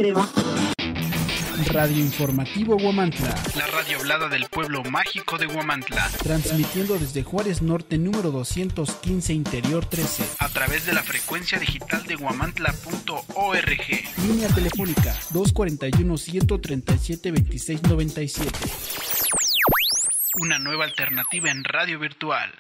Radio Informativo Huamantla. La radio hablada del pueblo mágico de Huamantla. Transmitiendo desde Juárez Norte número 215 Interior 13. A través de la frecuencia digital de huamantla.org. Línea telefónica 241-137-2697. Una nueva alternativa en radio virtual.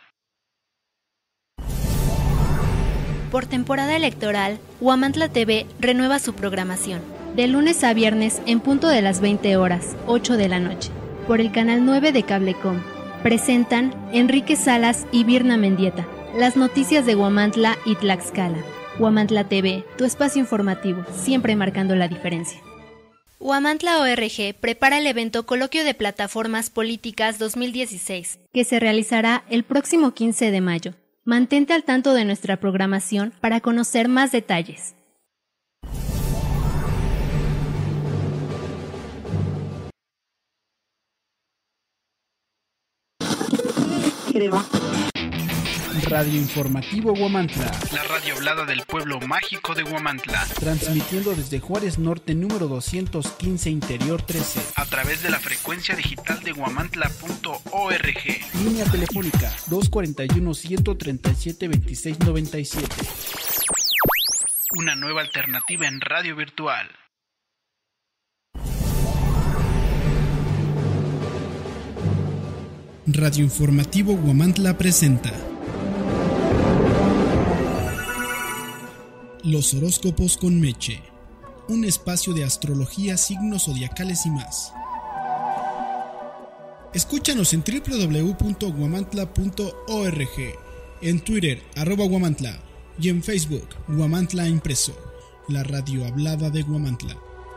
Por temporada electoral, Huamantla TV renueva su programación. De lunes a viernes en punto de las 20 horas, 8 de la noche, por el canal 9 de Cablecom. Presentan Enrique Salas y Virna Mendieta, las noticias de Huamantla y Tlaxcala. Huamantla TV, tu espacio informativo, siempre marcando la diferencia. Huamantla ORG prepara el evento Coloquio de Plataformas Políticas 2016, que se realizará el próximo 15 de mayo. Mantente al tanto de nuestra programación para conocer más detalles. Radio Informativo Huamantla. La radio hablada del pueblo mágico de Huamantla. Transmitiendo desde Juárez Norte número 215 Interior 13. A través de la frecuencia digital de huamantla.org. Línea telefónica 241-137-2697. Una nueva alternativa en radio virtual. Radio Informativo Huamantla presenta Los horóscopos con Meche, un espacio de astrología, signos zodiacales y más. Escúchanos en www.huamantla.org, en Twitter @Huamantla y en Facebook Huamantla Impreso, la radio hablada de Huamantla.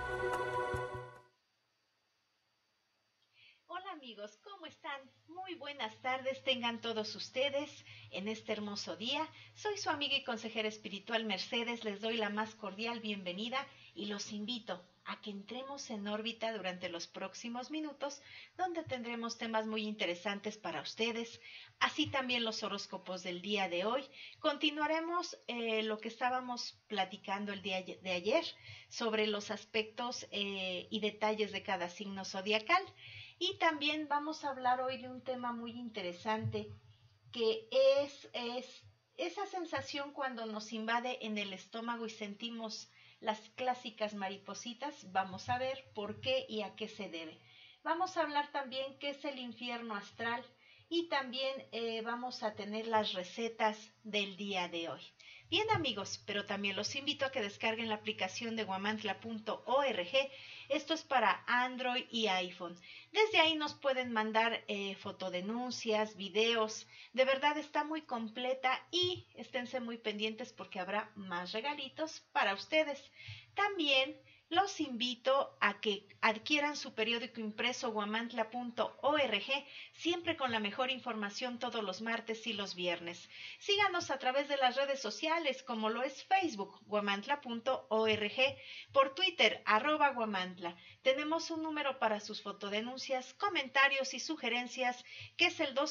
Hola amigos, ¿cómo están? Muy buenas tardes tengan todos ustedes en este hermoso día. Soy su amiga y consejera espiritual Mercedes, les doy la más cordial bienvenida y los invito a que entremos en órbita durante los próximos minutos, donde tendremos temas muy interesantes para ustedes, así también los horóscopos del día de hoy. Continuaremos lo que estábamos platicando el día de ayer sobre los aspectos y detalles de cada signo zodiacal. Y también vamos a hablar hoy de un tema muy interesante que es esa sensación cuando nos invade en el estómago y sentimos las clásicas maripositas. Vamos a ver por qué y a qué se debe. Vamos a hablar también qué es el infierno astral y también vamos a tener las recetas del día de hoy. Bien amigos, pero también los invito a que descarguen la aplicación de huamantla.org. Esto es para Android y iPhone. Desde ahí nos pueden mandar fotodenuncias, videos. De verdad está muy completa y esténse muy pendientes porque habrá más regalitos para ustedes. También los invito a que adquieran su periódico impreso huamantla.org, siempre con la mejor información todos los martes y los viernes. Síganos a través de las redes sociales como lo es Facebook, huamantla.org, por Twitter, @Huamantla. Tenemos un número para sus fotodenuncias, comentarios y sugerencias que es el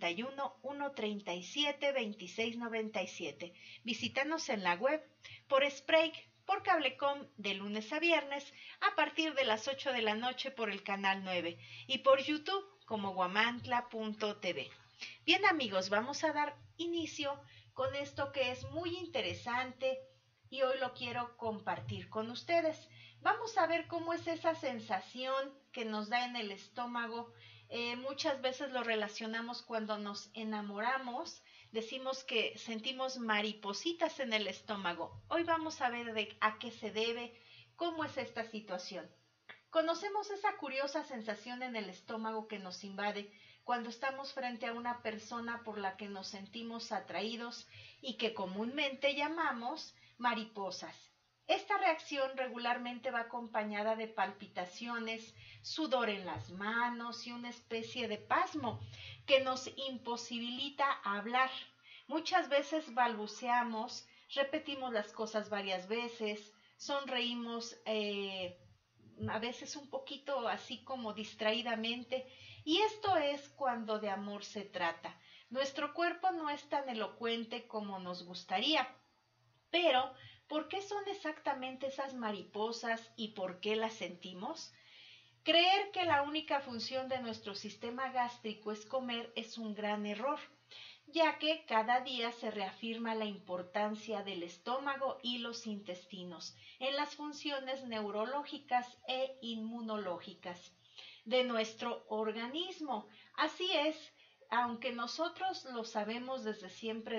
241-137-2697. Visítanos en la web, por Spreak, por Cablecom de lunes a viernes a partir de las 8 de la noche por el canal 9 y por YouTube como huamantla.tv. Bien amigos, vamos a dar inicio con esto que es muy interesante y hoy lo quiero compartir con ustedes. Vamos a ver cómo es esa sensación que nos da en el estómago. Muchas veces lo relacionamos cuando nos enamoramos. Decimos que sentimos maripositas en el estómago. Hoy vamos a ver a qué se debe, cómo es esta situación. Conocemos esa curiosa sensación en el estómago que nos invade cuando estamos frente a una persona por la que nos sentimos atraídos y que comúnmente llamamos mariposas. Esta reacción regularmente va acompañada de palpitaciones, sudor en las manos y una especie de pasmo que nos imposibilita hablar. Muchas veces balbuceamos, repetimos las cosas varias veces, sonreímos a veces un poquito así como distraídamente, y esto es cuando de amor se trata. Nuestro cuerpo no es tan elocuente como nos gustaría, pero ¿Por qué son exactamente esas mariposas y por qué las sentimos? Creer que la única función de nuestro sistema gástrico es comer es un gran error, ya que cada día se reafirma la importancia del estómago y los intestinos en las funciones neurológicas e inmunológicas de nuestro organismo. Así es, aunque nosotros lo sabemos desde siempre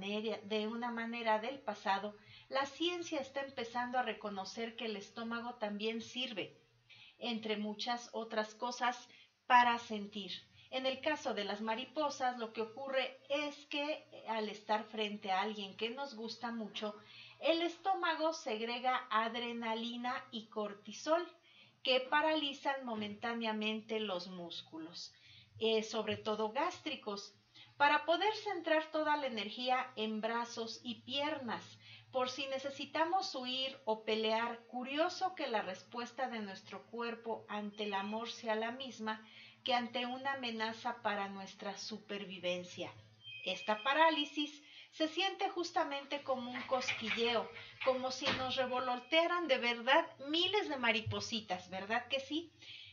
de una manera del pasado, la ciencia está empezando a reconocer que el estómago también sirve, entre muchas otras cosas, para sentir. En el caso de las mariposas, lo que ocurre es que al estar frente a alguien que nos gusta mucho, el estómago segrega adrenalina y cortisol, que paralizan momentáneamente los músculos, sobre todo gástricos, para poder centrar toda la energía en brazos y piernas, por si necesitamos huir o pelear. Curioso que la respuesta de nuestro cuerpo ante el amor sea la misma que ante una amenaza para nuestra supervivencia. Esta parálisis se siente justamente como un cosquilleo, como si nos revolotearan de verdad miles de maripositas, ¿verdad que sí?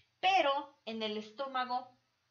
Pero en el estómago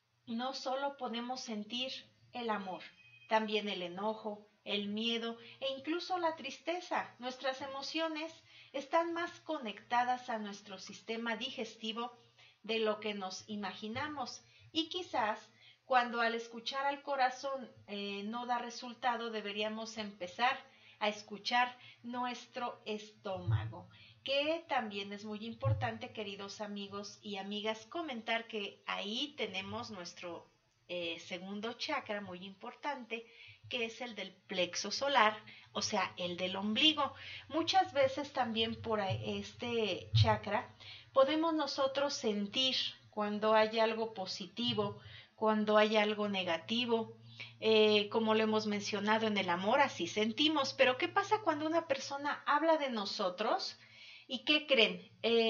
no solo podemos sentir el amor, también el enojo, el miedo e incluso la tristeza. Nuestras emociones están más conectadas a nuestro sistema digestivo de lo que nos imaginamos, y quizás cuando al escuchar al corazón no da resultado, deberíamos empezar a escuchar nuestro estómago, que también es muy importante, queridos amigos y amigas, comentar que ahí tenemos nuestro segundo chakra muy importante, que es el del plexo solar, o sea, el del ombligo. Muchas veces también por este chakra podemos nosotros sentir cuando hay algo positivo, cuando hay algo negativo. Como lo hemos mencionado en el amor, así sentimos. Pero ¿qué pasa cuando una persona habla de nosotros? ¿Y qué creen?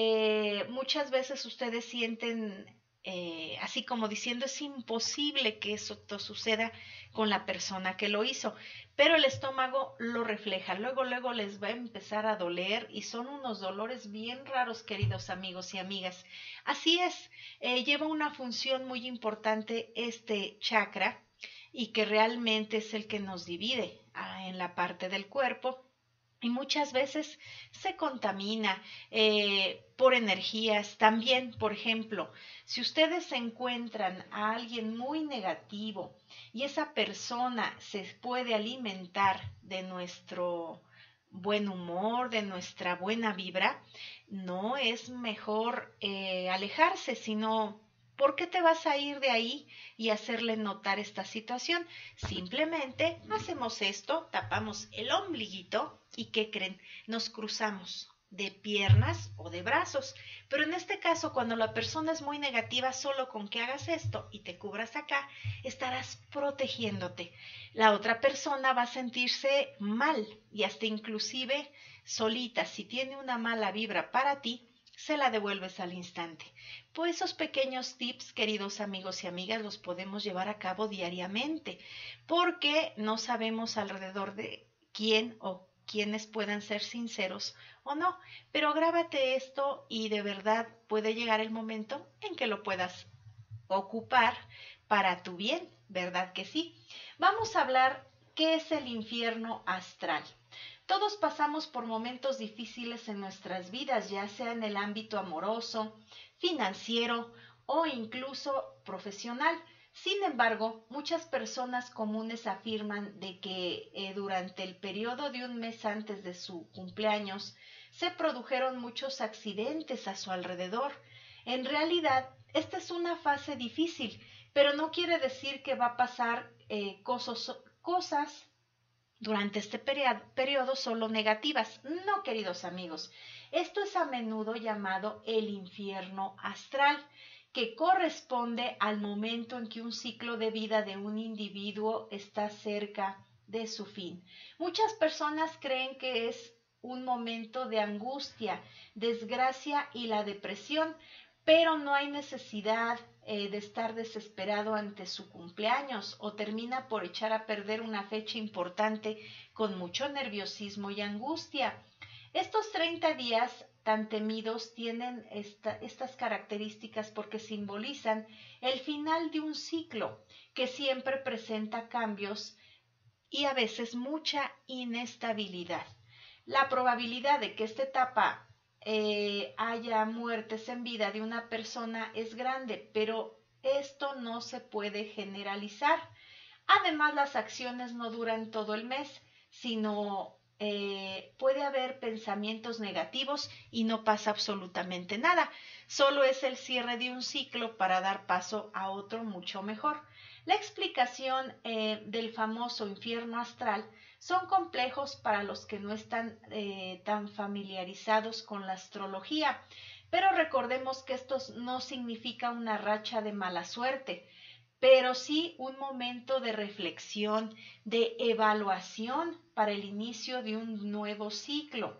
Muchas veces ustedes sienten así como diciendo, es imposible que eso suceda con la persona que lo hizo, pero el estómago lo refleja. Luego les va a empezar a doler, y son unos dolores bien raros, queridos amigos y amigas. Así es, lleva una función muy importante este chakra, y que realmente es el que nos divide en la parte del cuerpo. Y muchas veces se contamina por energías. También, por ejemplo, si ustedes encuentran a alguien muy negativo y esa persona se puede alimentar de nuestro buen humor, de nuestra buena vibra, no es mejor alejarse, sino ¿por qué te vas a ir de ahí y hacerle notar esta situación? Simplemente hacemos esto, tapamos el ombliguito y ¿qué creen? Nos cruzamos de piernas o de brazos. Pero en este caso, cuando la persona es muy negativa, solo con que hagas esto y te cubras acá, estarás protegiéndote. La otra persona va a sentirse mal, y hasta inclusive solita, si tiene una mala vibra para ti, se la devuelves al instante. Pues esos pequeños tips, queridos amigos y amigas, los podemos llevar a cabo diariamente, porque no sabemos alrededor de quién o quiénes puedan ser sinceros o no. Pero grábate esto, y de verdad puede llegar el momento en que lo puedas ocupar para tu bien, ¿verdad que sí? Vamos a hablar qué es el infierno astral. Todos pasamos por momentos difíciles en nuestras vidas, ya sea en el ámbito amoroso, financiero o incluso profesional. Sin embargo, muchas personas comunes afirman de que durante el periodo de un mes antes de su cumpleaños se produjeron muchos accidentes a su alrededor. En realidad, esta es una fase difícil, pero no quiere decir que va a pasar cosas durante este periodo solo negativas. No, queridos amigos, esto es a menudo llamado el infierno astral, que corresponde al momento en que un ciclo de vida de un individuo está cerca de su fin. Muchas personas creen que es un momento de angustia, desgracia y la depresión, pero no hay necesidad de estar desesperado ante su cumpleaños o termina por echar a perder una fecha importante con mucho nerviosismo y angustia. Estos 30 días tan temidos tienen estas características porque simbolizan el final de un ciclo que siempre presenta cambios y a veces mucha inestabilidad. La probabilidad de que esta etapa haya muertes en vida de una persona es grande, pero esto no se puede generalizar. Además, las acciones no duran todo el mes, sino puede haber pensamientos negativos y no pasa absolutamente nada. Solo es el cierre de un ciclo para dar paso a otro mucho mejor. La explicación del famoso infierno astral son complejos para los que no están tan familiarizados con la astrología, pero recordemos que esto no significa una racha de mala suerte, pero sí un momento de reflexión, de evaluación para el inicio de un nuevo ciclo.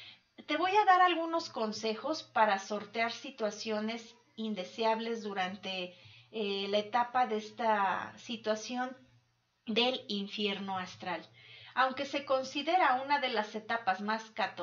Te voy a dar algunos consejos para sortear situaciones indeseables durante la etapa de esta situación del infierno astral. Aunque se considera una de las etapas más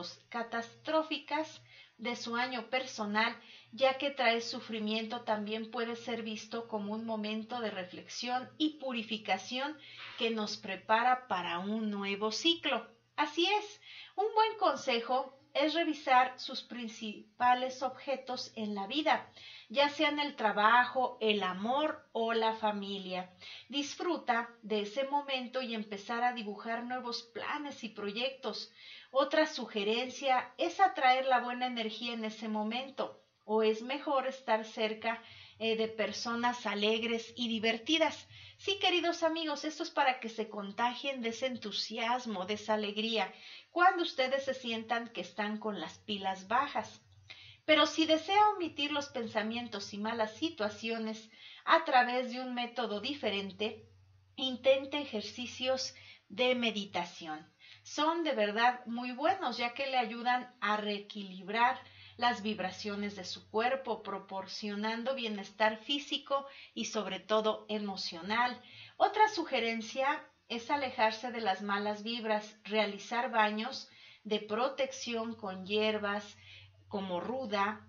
catastróficas de su año personal, ya que trae sufrimiento, también puede ser visto como un momento de reflexión y purificación que nos prepara para un nuevo ciclo. Así es, un buen consejo es revisar sus principales objetos en la vida, ya sean el trabajo, el amor o la familia. Disfruta de ese momento y empezar a dibujar nuevos planes y proyectos. Otra sugerencia es atraer la buena energía en ese momento, o es mejor estar cerca de personas alegres y divertidas. Sí, queridos amigos, esto es para que se contagien de ese entusiasmo, de esa alegría, cuando ustedes se sientan que están con las pilas bajas. Pero si desea omitir los pensamientos y malas situaciones a través de un método diferente, intente ejercicios de meditación. Son de verdad muy buenos, ya que le ayudan a reequilibrar las vibraciones de su cuerpo, proporcionando bienestar físico y sobre todo emocional. Otra sugerencia es alejarse de las malas vibras, realizar baños de protección con hierbas como ruda,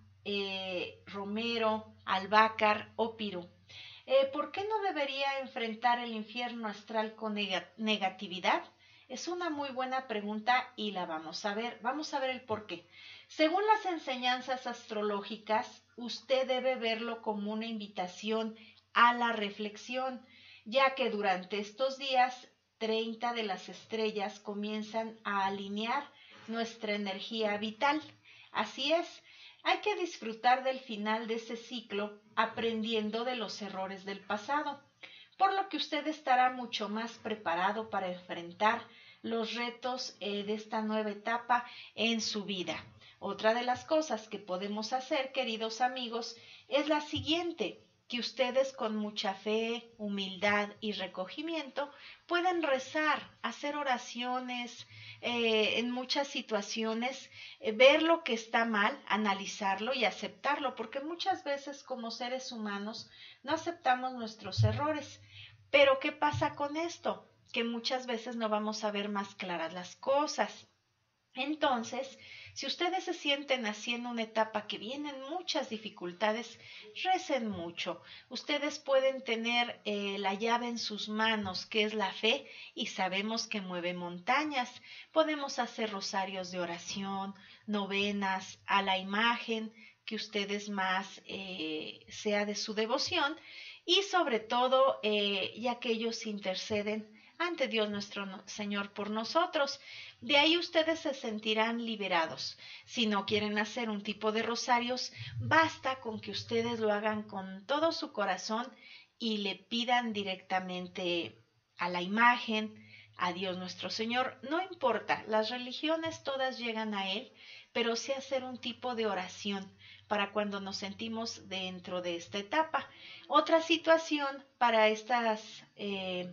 romero, albácar o pirú. ¿Por qué no debería enfrentar el infierno astral con negatividad? Es una muy buena pregunta y la vamos a ver. Vamos a ver el por qué. Según las enseñanzas astrológicas, usted debe verlo como una invitación a la reflexión, ya que durante estos días 30 de las estrellas comienzan a alinear nuestra energía vital. Así es, hay que disfrutar del final de ese ciclo aprendiendo de los errores del pasado, por lo que usted estará mucho más preparado para enfrentar los retos de esta nueva etapa en su vida. Otra de las cosas que podemos hacer, queridos amigos, es la siguiente: que ustedes con mucha fe, humildad y recogimiento pueden rezar, hacer oraciones en muchas situaciones, ver lo que está mal, analizarlo y aceptarlo, porque muchas veces como seres humanos no aceptamos nuestros errores. Pero ¿qué pasa con esto? Que muchas veces no vamos a ver más claras las cosas. Entonces, si ustedes se sienten así en una etapa que vienen muchas dificultades, recen mucho. Ustedes pueden tener la llave en sus manos, que es la fe, y sabemos que mueve montañas. Podemos hacer rosarios de oración, novenas a la imagen que ustedes más sea de su devoción, y sobre todo, ya que ellos interceden ante Dios nuestro Señor por nosotros. De ahí ustedes se sentirán liberados. Si no quieren hacer un tipo de rosarios, basta con que ustedes lo hagan con todo su corazón y le pidan directamente a la imagen, a Dios nuestro Señor. No importa, las religiones todas llegan a Él, pero sí hacer un tipo de oración para cuando nos sentimos dentro de esta etapa. Otra situación para estas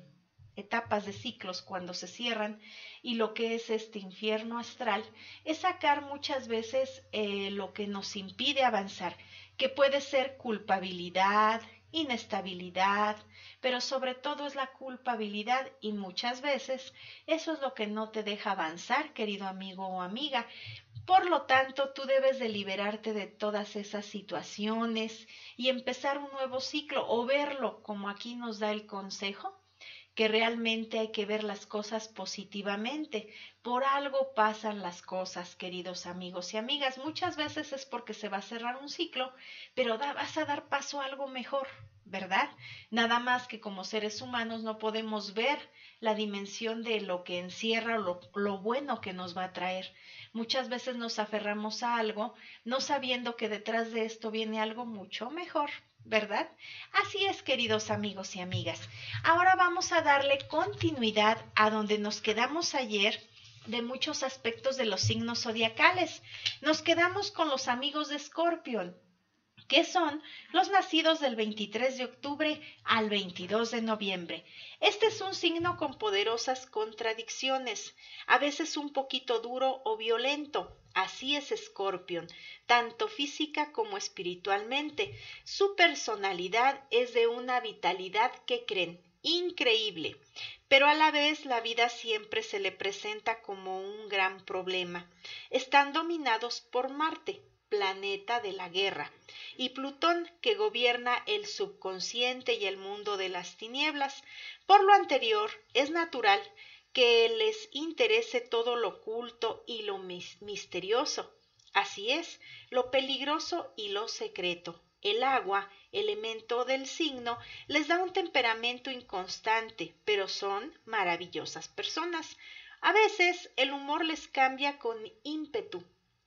etapas de ciclos cuando se cierran y lo que es este infierno astral, es sacar muchas veces lo que nos impide avanzar, que puede ser culpabilidad, inestabilidad, pero sobre todo es la culpabilidad y muchas veces eso es lo que no te deja avanzar, querido amigo o amiga. Por lo tanto, tú debes de liberarte de todas esas situaciones y empezar un nuevo ciclo o verlo como aquí nos da el consejo, que realmente hay que ver las cosas positivamente. Por algo pasan las cosas, queridos amigos y amigas. Muchas veces es porque se va a cerrar un ciclo, pero vas a dar paso a algo mejor, ¿verdad? Nada más que como seres humanos no podemos ver la dimensión de lo que encierra o lo bueno que nos va a traer. Muchas veces nos aferramos a algo, no sabiendo que detrás de esto viene algo mucho mejor, ¿verdad? Así es, queridos amigos y amigas. Ahora vamos a darle continuidad a donde nos quedamos ayer de muchos aspectos de los signos zodiacales. Nos quedamos con los amigos de Escorpión, que son los nacidos del 23 de octubre al 22 de noviembre. Este es un signo con poderosas contradicciones, a veces un poquito duro o violento. Así es Escorpión, tanto física como espiritualmente. Su personalidad es de una vitalidad que creen increíble, pero a la vez la vida siempre se le presenta como un gran problema. Están dominados por Marte, planeta de la guerra, y Plutón, que gobierna el subconsciente y el mundo de las tinieblas. Por lo anterior, es natural que les interese todo lo oculto y lo misterioso. Así es, lo peligroso y lo secreto. El agua, elemento del signo, les da un temperamento inconstante, pero son maravillosas personas. A veces el humor les cambia con ímpetu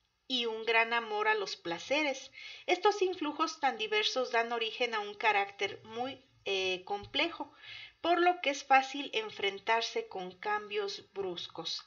y un gran amor a los placeres. Estos influjos tan diversos dan origen a un carácter muy complejo, por lo que es fácil enfrentarse con cambios bruscos.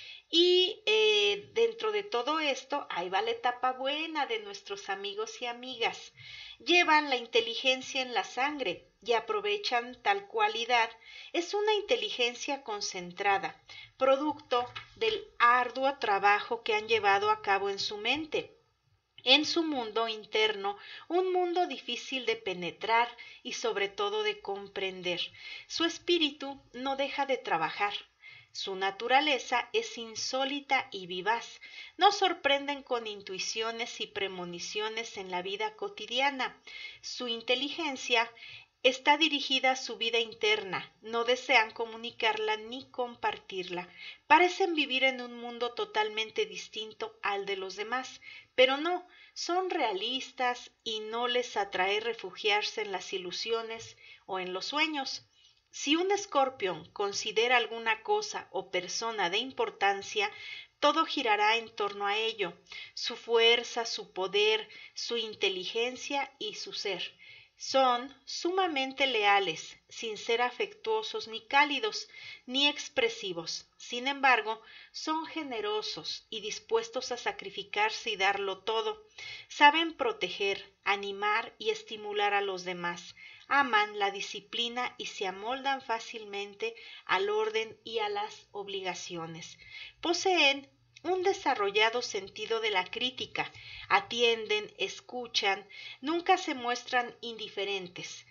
Y dentro de todo esto, ahí va la etapa buena de nuestros amigos y amigas. Llevan la inteligencia en la sangre y aprovechan tal cualidad. Es una inteligencia concentrada, producto del arduo trabajo que han llevado a cabo en su mente, en su mundo interno, un mundo difícil de penetrar y sobre todo de comprender. Su espíritu no deja de trabajar. Su naturaleza es insólita y vivaz. Nos sorprenden con intuiciones y premoniciones en la vida cotidiana. Su inteligencia está dirigida a su vida interna, no desean comunicarla ni compartirla. Parecen vivir en un mundo totalmente distinto al de los demás, pero no, son realistas y no les atrae refugiarse en las ilusiones o en los sueños. Si un escorpión considera alguna cosa o persona de importancia, todo girará en torno a ello, su fuerza, su poder, su inteligencia y su ser. Son sumamente leales, sin ser afectuosos ni cálidos, ni expresivos. Sin embargo, son generosos y dispuestos a sacrificarse y darlo todo. Saben proteger, animar y estimular a los demás. Aman la disciplina y se amoldan fácilmente al orden y a las obligaciones. Poseen un desarrollado sentido de la crítica, atienden, escuchan, nunca se muestran indiferentes.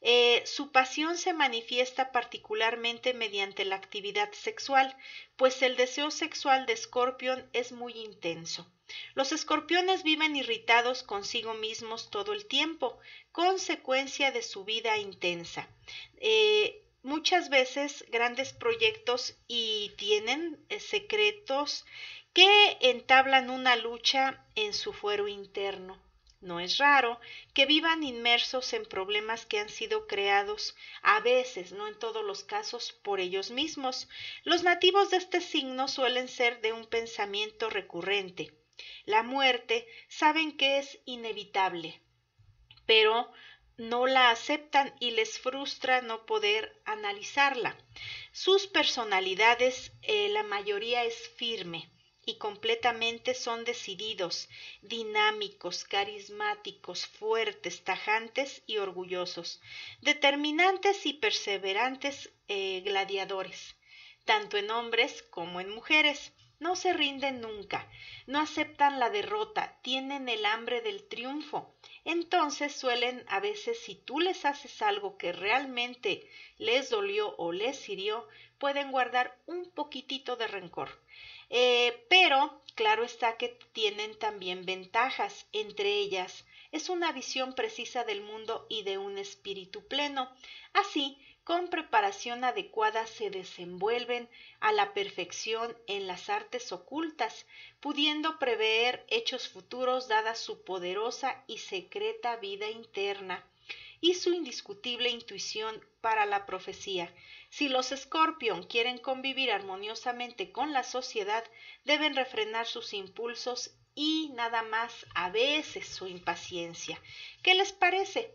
Su pasión se manifiesta particularmente mediante la actividad sexual, pues el deseo sexual de Escorpión es muy intenso. Los escorpiones viven irritados consigo mismos todo el tiempo, consecuencia de su vida intensa. Muchas veces grandes proyectos y tienen secretos que entablan una lucha en su fuero interno. No es raro que vivan inmersos en problemas que han sido creados, a veces, no en todos los casos, por ellos mismos. Los nativos de este signo suelen ser de un pensamiento recurrente. La muerte saben que es inevitable, pero no la aceptan y les frustra no poder analizarla. Sus personalidades, la mayoría es firme, y completamente son decididos, dinámicos, carismáticos, fuertes, tajantes y orgullosos, determinantes y perseverantes gladiadores, tanto en hombres como en mujeres. No se rinden nunca, no aceptan la derrota, tienen el hambre del triunfo. Entonces suelen a veces, si tú les haces algo que realmente les dolió o les hirió, pueden guardar un poquitito de rencor. Pero claro está que tienen también ventajas, entre ellas es una visión precisa del mundo y de un espíritu pleno. Así, con preparación adecuada se desenvuelven a la perfección en las artes ocultas, pudiendo prever hechos futuros dada su poderosa y secreta vida interna y su indiscutible intuición para la profecía. Si los Scorpion quieren convivir armoniosamente con la sociedad, deben refrenar sus impulsos y nada más a veces su impaciencia. ¿Qué les parece?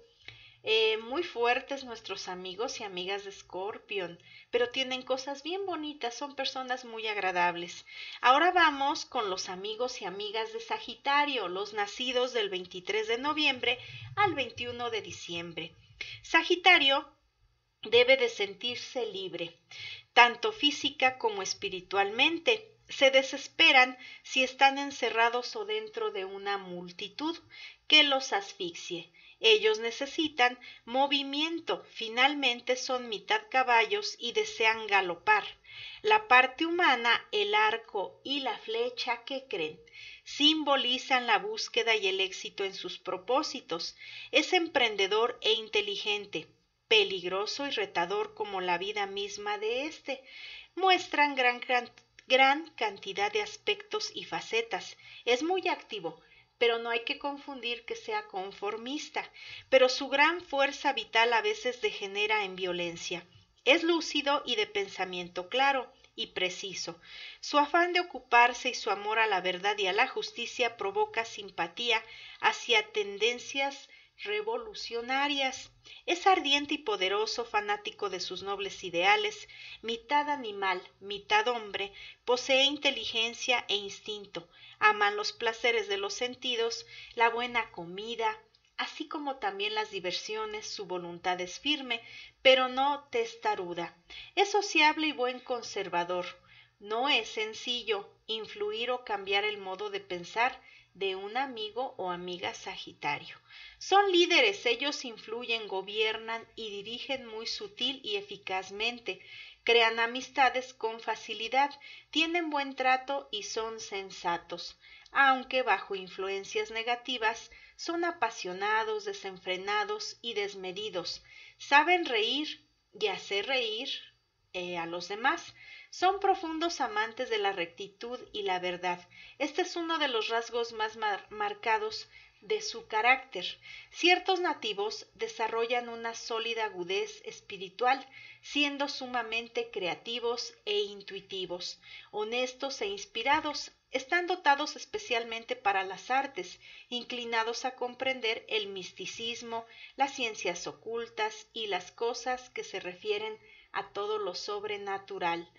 Muy fuertes nuestros amigos y amigas de Scorpion, pero tienen cosas bien bonitas, son personas muy agradables. Ahora vamos con los amigos y amigas de Sagitario, los nacidos del 23 de noviembre al 21 de diciembre. Sagitario debe de sentirse libre, tanto física como espiritualmente. Se desesperan si están encerrados o dentro de una multitud que los asfixie. Ellos necesitan movimiento, finalmente son mitad caballos y desean galopar. La parte humana, el arco y la flecha, ¿qué creen? Simbolizan la búsqueda y el éxito en sus propósitos. Es emprendedor e inteligente, peligroso y retador como la vida misma de éste. Muestran gran cantidad de aspectos y facetas. Es muy activo, pero no hay que confundir que sea conformista, pero su gran fuerza vital a veces degenera en violencia. Es lúcido y de pensamiento claro y preciso. Su afán de ocuparse y su amor a la verdad y a la justicia provoca simpatía hacia tendencias revolucionarias. Es ardiente y poderoso, fanático de sus nobles ideales, mitad animal, mitad hombre, posee inteligencia e instinto, aman los placeres de los sentidos, la buena comida, así como también las diversiones. Su voluntad es firme, pero no testaruda. Es sociable y buen conservador. No es sencillo influir o cambiar el modo de pensar de un amigo o amiga Sagitario. Son líderes, ellos influyen, gobiernan y dirigen muy sutil y eficazmente, crean amistades con facilidad, tienen buen trato y son sensatos, aunque bajo influencias negativas son apasionados, desenfrenados y desmedidos, saben reír y hacer reír a los demás. Son profundos amantes de la rectitud y la verdad. Este es uno de los rasgos más marcados de su carácter. Ciertos nativos desarrollan una sólida agudez espiritual, siendo sumamente creativos e intuitivos, honestos e inspirados. Están dotados especialmente para las artes, inclinados a comprender el misticismo, las ciencias ocultas y las cosas que se refieren a todo lo sobrenatural.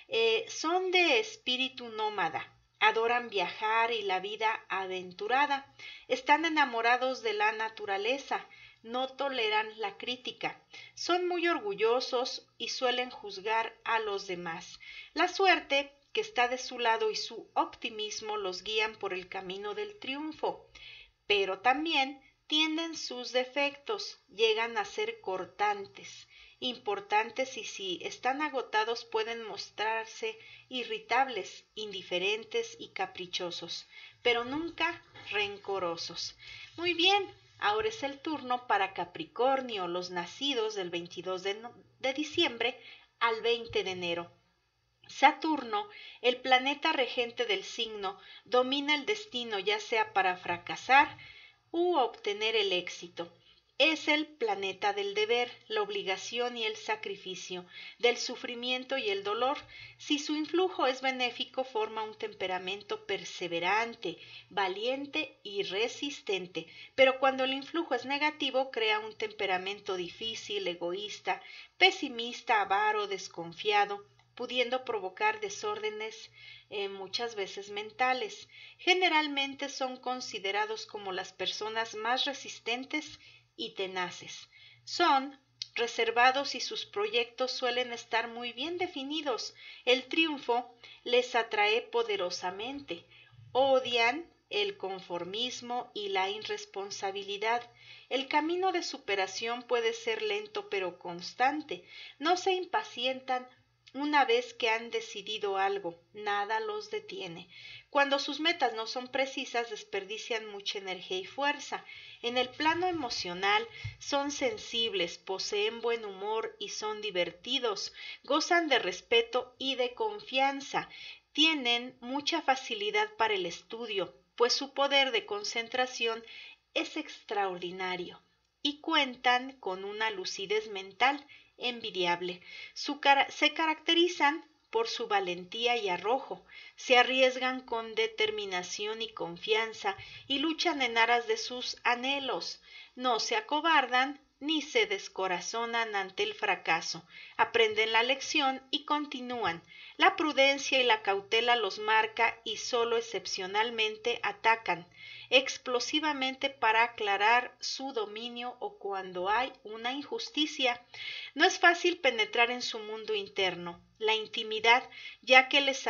Son de espíritu nómada, adoran viajar y la vida aventurada, están enamorados de la naturaleza, no toleran la crítica, son muy orgullosos y suelen juzgar a los demás. La suerte que está de su lado y su optimismo los guían por el camino del triunfo, pero también tienen sus defectos, llegan a ser cortantes, importantes y si están agotados pueden mostrarse irritables, indiferentes y caprichosos, pero nunca rencorosos. Muy bien, ahora es el turno para Capricornio, los nacidos del 22 de diciembre al 20 de enero. Saturno, el planeta regente del signo, domina el destino ya sea para fracasar u obtener el éxito. Es el planeta del deber, la obligación y el sacrificio, del sufrimiento y el dolor. Si su influjo es benéfico, forma un temperamento perseverante, valiente y resistente, pero cuando el influjo es negativo, crea un temperamento difícil, egoísta, pesimista, avaro, desconfiado pudiendo provocar desórdenes muchas veces mentales. Generalmente son considerados como las personas más resistentes y tenaces. Son reservados y sus proyectos suelen estar muy bien definidos. El triunfo les atrae poderosamente. Odian el conformismo y la irresponsabilidad. El camino de superación puede ser lento pero constante. No se impacientan una vez que han decidido algo, nada los detiene. Cuando sus metas no son precisas, desperdician mucha energía y fuerza. En el plano emocional, son sensibles, poseen buen humor y son divertidos, gozan de respeto y de confianza, tienen mucha facilidad para el estudio, pues su poder de concentración es extraordinario y cuentan con una lucidez mental envidiable. Se caracterizan por su valentía y arrojo, se arriesgan con determinación y confianza y luchan en aras de sus anhelos, no se acobardan ni se descorazonan ante el fracaso, aprenden la lección y continúan. La prudencia y la cautela los marca y sólo excepcionalmente atacan, explosivamente para aclarar su dominio o cuando hay una injusticia. No es fácil penetrar en su mundo interno, la intimidad, ya que les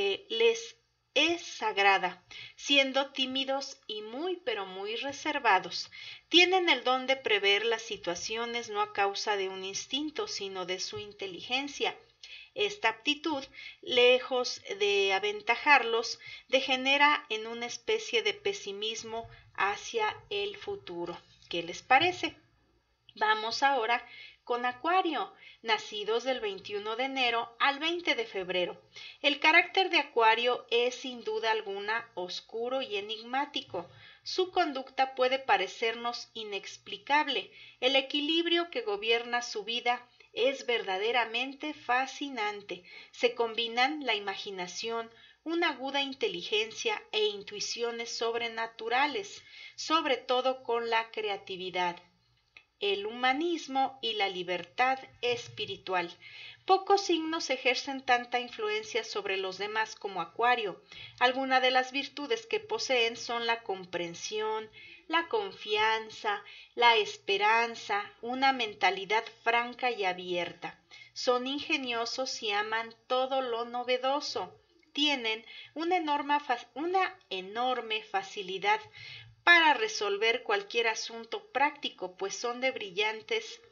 es sagrada, siendo tímidos y pero muy reservados. Tienen el don de prever las situaciones no a causa de un instinto, sino de su inteligencia. Esta aptitud, lejos de aventajarlos, degenera en una especie de pesimismo hacia el futuro. ¿Qué les parece? Vamos ahora con Acuario, nacidos del 21 de enero al 20 de febrero. El carácter de Acuario es sin duda alguna oscuro y enigmático. Su conducta puede parecernos inexplicable. El equilibrio que gobierna su vida es verdaderamente fascinante. Se combinan la imaginación, una aguda inteligencia e intuiciones sobrenaturales, sobre todo con la creatividad, el humanismo y la libertad espiritual. Pocos signos ejercen tanta influencia sobre los demás como Acuario. Algunas de las virtudes que poseen son la comprensión, la confianza, la esperanza, una mentalidad franca y abierta. Son ingeniosos y aman todo lo novedoso. Tienen una enorme facilidad para resolver cualquier asunto práctico, pues son de brillantes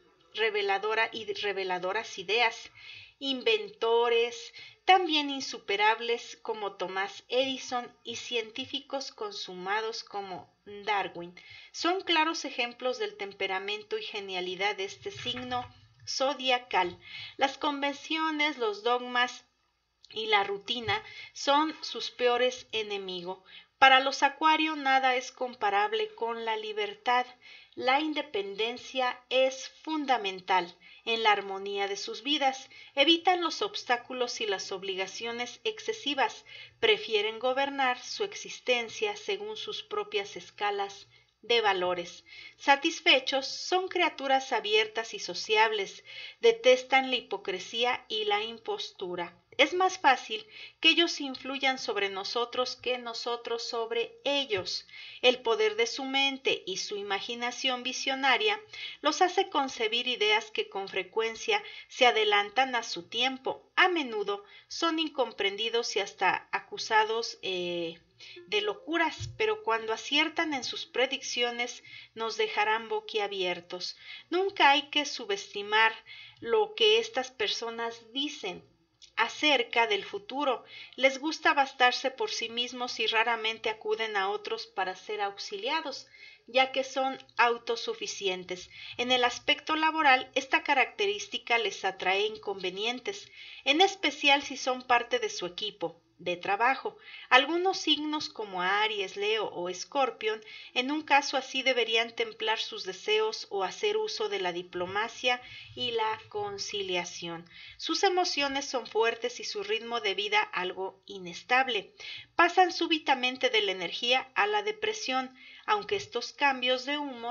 reveladoras ideas, inventores, también insuperables como Thomas Edison y científicos consumados como Darwin. Son claros ejemplos del temperamento y genialidad de este signo zodiacal. Las convenciones, los dogmas y la rutina son sus peores enemigos. Para los Acuario nada es comparable con la libertad. La independencia es fundamental en la armonía de sus vidas. Evitan los obstáculos y las obligaciones excesivas. Prefieren gobernar su existencia según sus propias escalas de valores. Satisfechos, son criaturas abiertas y sociables. Detestan la hipocresía y la impostura. Es más fácil que ellos influyan sobre nosotros que nosotros sobre ellos. El poder de su mente y su imaginación visionaria los hace concebir ideas que con frecuencia se adelantan a su tiempo. A menudo son incomprendidos y hasta acusados de locuras, pero cuando aciertan en sus predicciones nos dejarán boquiabiertos. Nunca hay que subestimar lo que estas personas dicen acerca del futuro. Les gusta bastarse por sí mismos y raramente acuden a otros para ser auxiliados, ya que son autosuficientes. En el aspecto laboral, esta característica les atrae inconvenientes, en especial si son parte de su equipo de trabajo. Algunos signos como Aries, Leo o Escorpión, en un caso así deberían templar sus deseos o hacer uso de la diplomacia y la conciliación. Sus emociones son fuertes y su ritmo de vida algo inestable. Pasan súbitamente de la energía a la depresión, aunque estos cambios de humos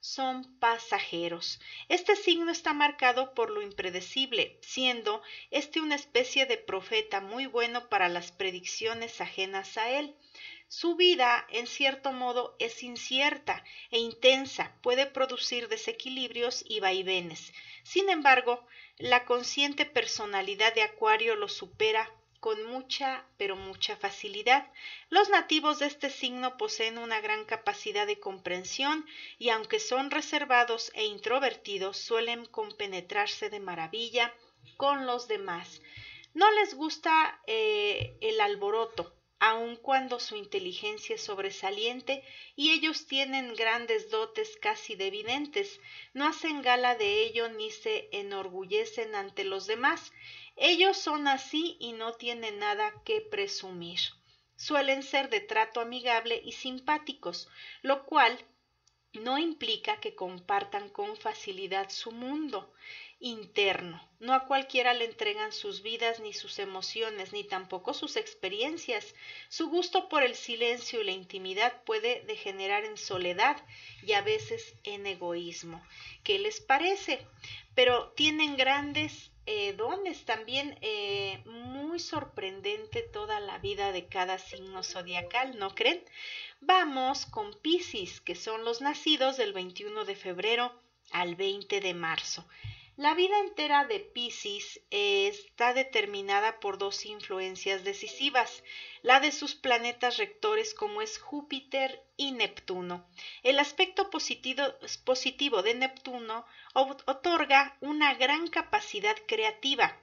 son pasajeros. Este signo está marcado por lo impredecible, siendo una especie de profeta muy bueno para las predicciones ajenas a él. Su vida, en cierto modo, es incierta e intensa, puede producir desequilibrios y vaivenes. Sin embargo, la consciente personalidad de Acuario lo supera con mucha, pero mucha facilidad. Los nativos de este signo poseen una gran capacidad de comprensión y aunque son reservados e introvertidos, suelen compenetrarse de maravilla con los demás. No les gusta el alboroto, aun cuando su inteligencia es sobresaliente y ellos tienen grandes dotes casi evidentes. No hacen gala de ello ni se enorgullecen ante los demás. Ellos son así y no tienen nada que presumir. Suelen ser de trato amigable y simpáticos, lo cual no implica que compartan con facilidad su mundo interno. No a cualquiera le entregan sus vidas ni sus emociones, ni tampoco sus experiencias. Su gusto por el silencio y la intimidad puede degenerar en soledad y a veces en egoísmo. ¿Qué les parece? Pero tienen grandes dones también. Muy sorprendente toda la vida de cada signo zodiacal, ¿no creen? Vamos con Piscis, que son los nacidos del 21 de febrero al 20 de marzo. La vida entera de Piscis está determinada por dos influencias decisivas, la de sus planetas rectores como es Júpiter y Neptuno. El aspecto positivo de Neptuno otorga una gran capacidad creativa,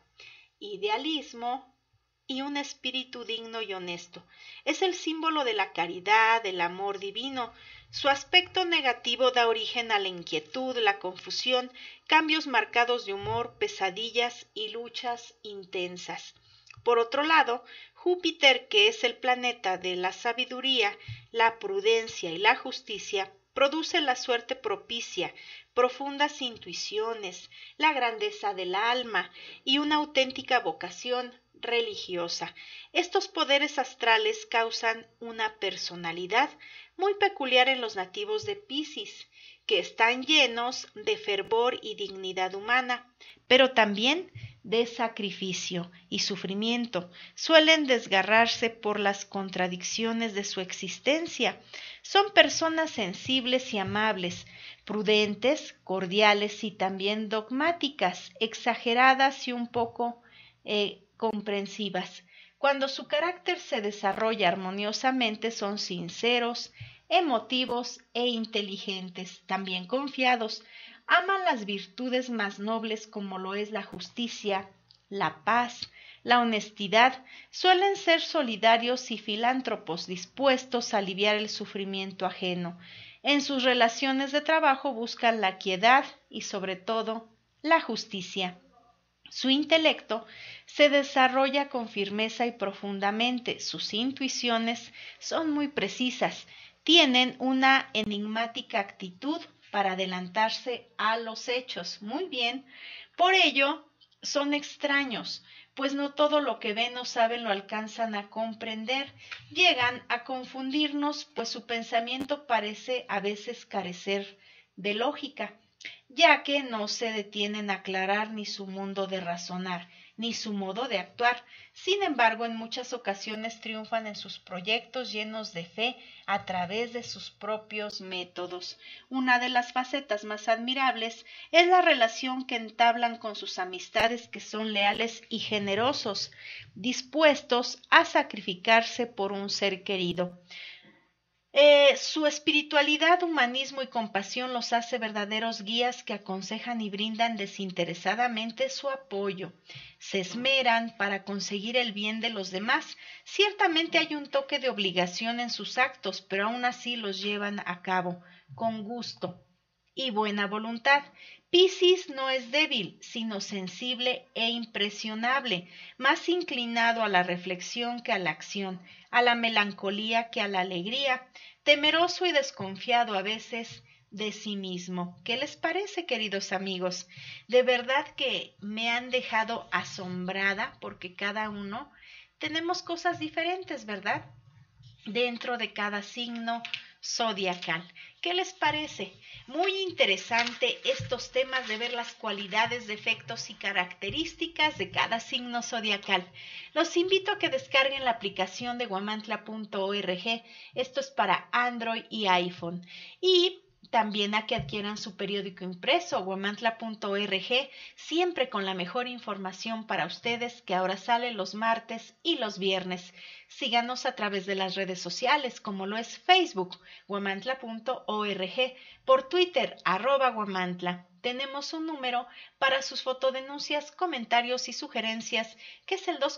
idealismo y un espíritu digno y honesto. Es el símbolo de la caridad, del amor divino. Su aspecto negativo da origen a la inquietud, la confusión, cambios marcados de humor, pesadillas y luchas intensas. Por otro lado, Júpiter, que es el planeta de la sabiduría, la prudencia y la justicia, produce la suerte propicia, profundas intuiciones, la grandeza del alma y una auténtica vocación religiosa. Estos poderes astrales causan una personalidad muy peculiar en los nativos de Piscis, que están llenos de fervor y dignidad humana, pero también de sacrificio y sufrimiento. Suelen desgarrarse por las contradicciones de su existencia. Son personas sensibles y amables, prudentes, cordiales y también dogmáticas, exageradas y un poco comprensivas. Cuando su carácter se desarrolla armoniosamente, son sinceros, emotivos e inteligentes, también confiados. Aman las virtudes más nobles como lo es la justicia, la paz, la honestidad. Suelen ser solidarios y filántropos, dispuestos a aliviar el sufrimiento ajeno. En sus relaciones de trabajo buscan la equidad y sobre todo la justicia. Su intelecto se desarrolla con firmeza y profundamente. Sus intuiciones son muy precisas. Tienen una enigmática actitud para adelantarse a los hechos. Muy bien. Por ello, son extraños, pues no todo lo que ven o saben lo alcanzan a comprender. Llegan a confundirnos, pues su pensamiento parece a veces carecer de lógica, ya que no se detienen a aclarar ni su mundo de razonar, ni su modo de actuar. Sin embargo, en muchas ocasiones triunfan en sus proyectos llenos de fe a través de sus propios métodos. Una de las facetas más admirables es la relación que entablan con sus amistades, que son leales y generosos, dispuestos a sacrificarse por un ser querido. Su espiritualidad, humanismo y compasión los hace verdaderos guías que aconsejan y brindan desinteresadamente su apoyo. Se esmeran para conseguir el bien de los demás. Ciertamente hay un toque de obligación en sus actos, pero aún así los llevan a cabo con gusto y buena voluntad. Piscis no es débil, sino sensible e impresionable, más inclinado a la reflexión que a la acción, a la melancolía que a la alegría, temeroso y desconfiado a veces de sí mismo. ¿Qué les parece, queridos amigos? De verdad que me han dejado asombrada, porque cada uno tenemos cosas diferentes, ¿verdad? Dentro de cada signo zodiacal. ¿Qué les parece? Muy interesante estos temas de ver las cualidades, defectos y características de cada signo zodiacal. Los invito a que descarguen la aplicación de guamantla.org. Esto es para Android y iPhone. Y también a que adquieran su periódico impreso, guamantla.org, siempre con la mejor información para ustedes, que ahora sale los martes y los viernes. Síganos a través de las redes sociales, como lo es Facebook, guamantla.org, por Twitter, @guamantla. Tenemos un número para sus fotodenuncias, comentarios y sugerencias, que es el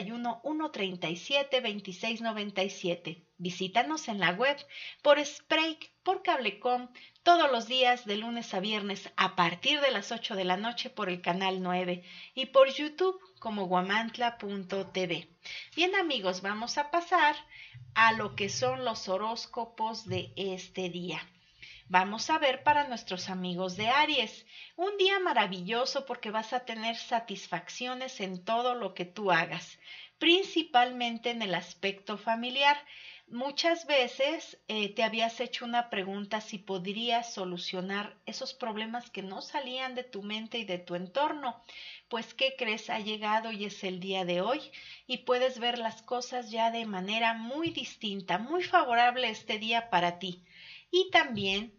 241-137-2697. Visítanos en la web, por Spreak, por Cablecom, todos los días de lunes a viernes a partir de las 8 de la noche por el canal 9 y por YouTube como guamantla.tv. Bien amigos, vamos a pasar a lo que son los horóscopos de este día. Vamos a ver para nuestros amigos de Aries, un día maravilloso porque vas a tener satisfacciones en todo lo que tú hagas, principalmente en el aspecto familiar. Muchas veces te habías hecho una pregunta si podrías solucionar esos problemas que no salían de tu mente y de tu entorno. Pues, ¿qué crees? Ha llegado y es el día de hoy y puedes ver las cosas ya de manera muy distinta, muy favorable este día para ti. Y también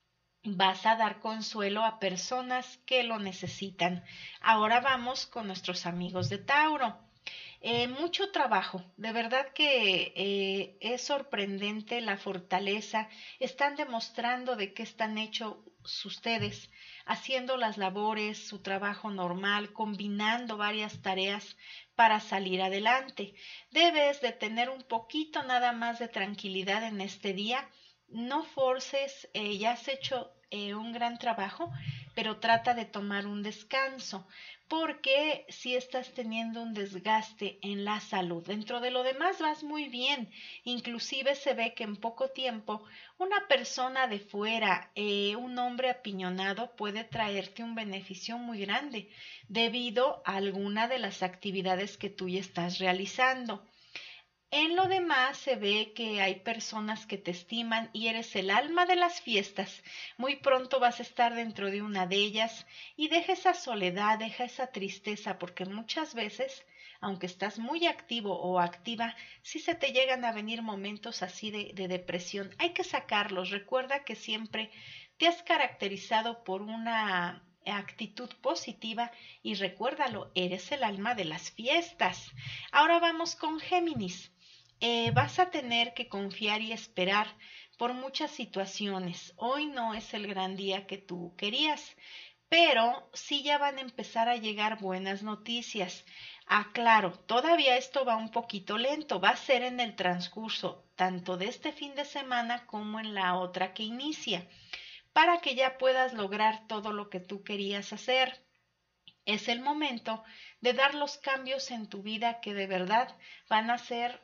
vas a dar consuelo a personas que lo necesitan. Ahora vamos con nuestros amigos de Tauro. Mucho trabajo, de verdad que es sorprendente la fortaleza. Están demostrando de qué están hechos ustedes, haciendo las labores, su trabajo normal, combinando varias tareas para salir adelante. Debes de tener un poquito nada más de tranquilidad en este día. No forces, ya has hecho un gran trabajo, pero trata de tomar un descanso, porque si estás teniendo un desgaste en la salud. Dentro de lo demás vas muy bien, inclusive se ve que en poco tiempo una persona de fuera, un hombre apiñonado, puede traerte un beneficio muy grande debido a alguna de las actividades que tú ya estás realizando. En lo demás se ve que hay personas que te estiman y eres el alma de las fiestas. Muy pronto vas a estar dentro de una de ellas y deja esa soledad, deja esa tristeza, porque muchas veces, aunque estás muy activo o activa, sí se te llegan a venir momentos así de depresión. Hay que sacarlos. Recuerda que siempre te has caracterizado por una actitud positiva y recuérdalo, eres el alma de las fiestas. Ahora vamos con Géminis. Vas a tener que confiar y esperar por muchas situaciones. Hoy no es el gran día que tú querías, pero sí ya van a empezar a llegar buenas noticias. Claro, todavía esto va un poquito lento, va a ser en el transcurso tanto de este fin de semana como en la otra que inicia, para que ya puedas lograr todo lo que tú querías hacer. Es el momento de dar los cambios en tu vida que de verdad van a ser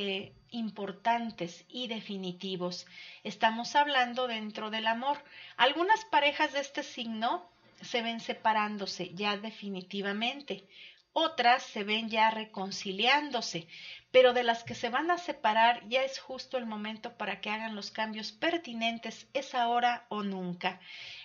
importantes y definitivos. Estamos hablando dentro del amor. Algunas parejas de este signo se ven separándose ya definitivamente. Otras se ven ya reconciliándose, pero de las que se van a separar ya es justo el momento para que hagan los cambios pertinentes, es ahora o nunca.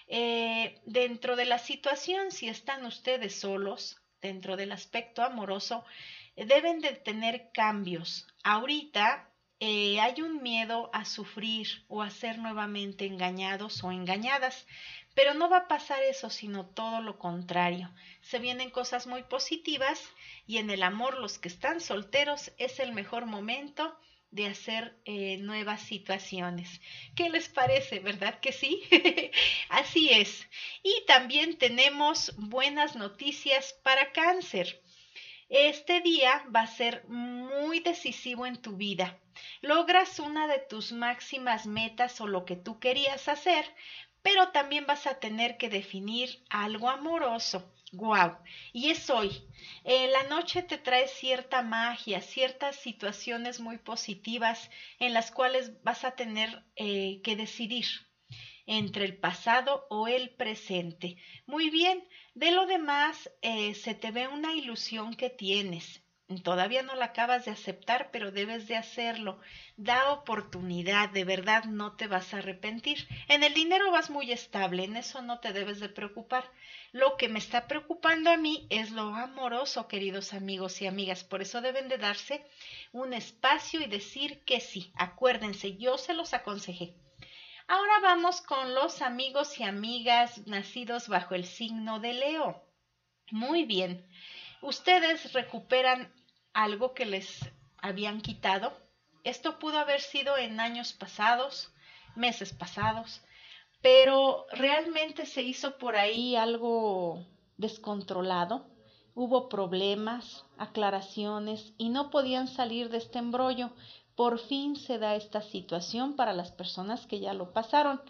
Dentro de la situación, si están ustedes solos, dentro del aspecto amoroso, deben de tener cambios. Ahorita hay un miedo a sufrir o a ser nuevamente engañados o engañadas, pero no va a pasar eso, sino todo lo contrario. Se vienen cosas muy positivas y en el amor, los que están solteros, es el mejor momento de hacer nuevas situaciones. ¿Qué les parece? ¿Verdad que sí? Así es. Y también tenemos buenas noticias para Cáncer. Este día va a ser muy decisivo en tu vida. Logras una de tus máximas metas o lo que tú querías hacer, pero también vas a tener que definir algo amoroso. ¡Guau! Y es hoy. La noche te trae cierta magia, ciertas situaciones muy positivas en las cuales vas a tener que decidir entre el pasado o el presente. Muy bien, de lo demás se te ve una ilusión que tienes. Todavía no la acabas de aceptar, pero debes de hacerlo. Da oportunidad, de verdad no te vas a arrepentir. En el dinero vas muy estable, en eso no te debes de preocupar. Lo que me está preocupando a mí es lo amoroso, queridos amigos y amigas. Por eso deben de darse un espacio y decir que sí. Acuérdense, yo se los aconsejé. Ahora vamos con los amigos y amigas nacidos bajo el signo de Leo. Muy bien. Ustedes recuperan algo que les habían quitado. Esto pudo haber sido en años pasados, meses pasados, pero realmente se hizo por ahí algo descontrolado. Hubo problemas, aclaraciones y no podían salir de este embrollo. Por fin se da esta situación para las personas que ya lo pasaron.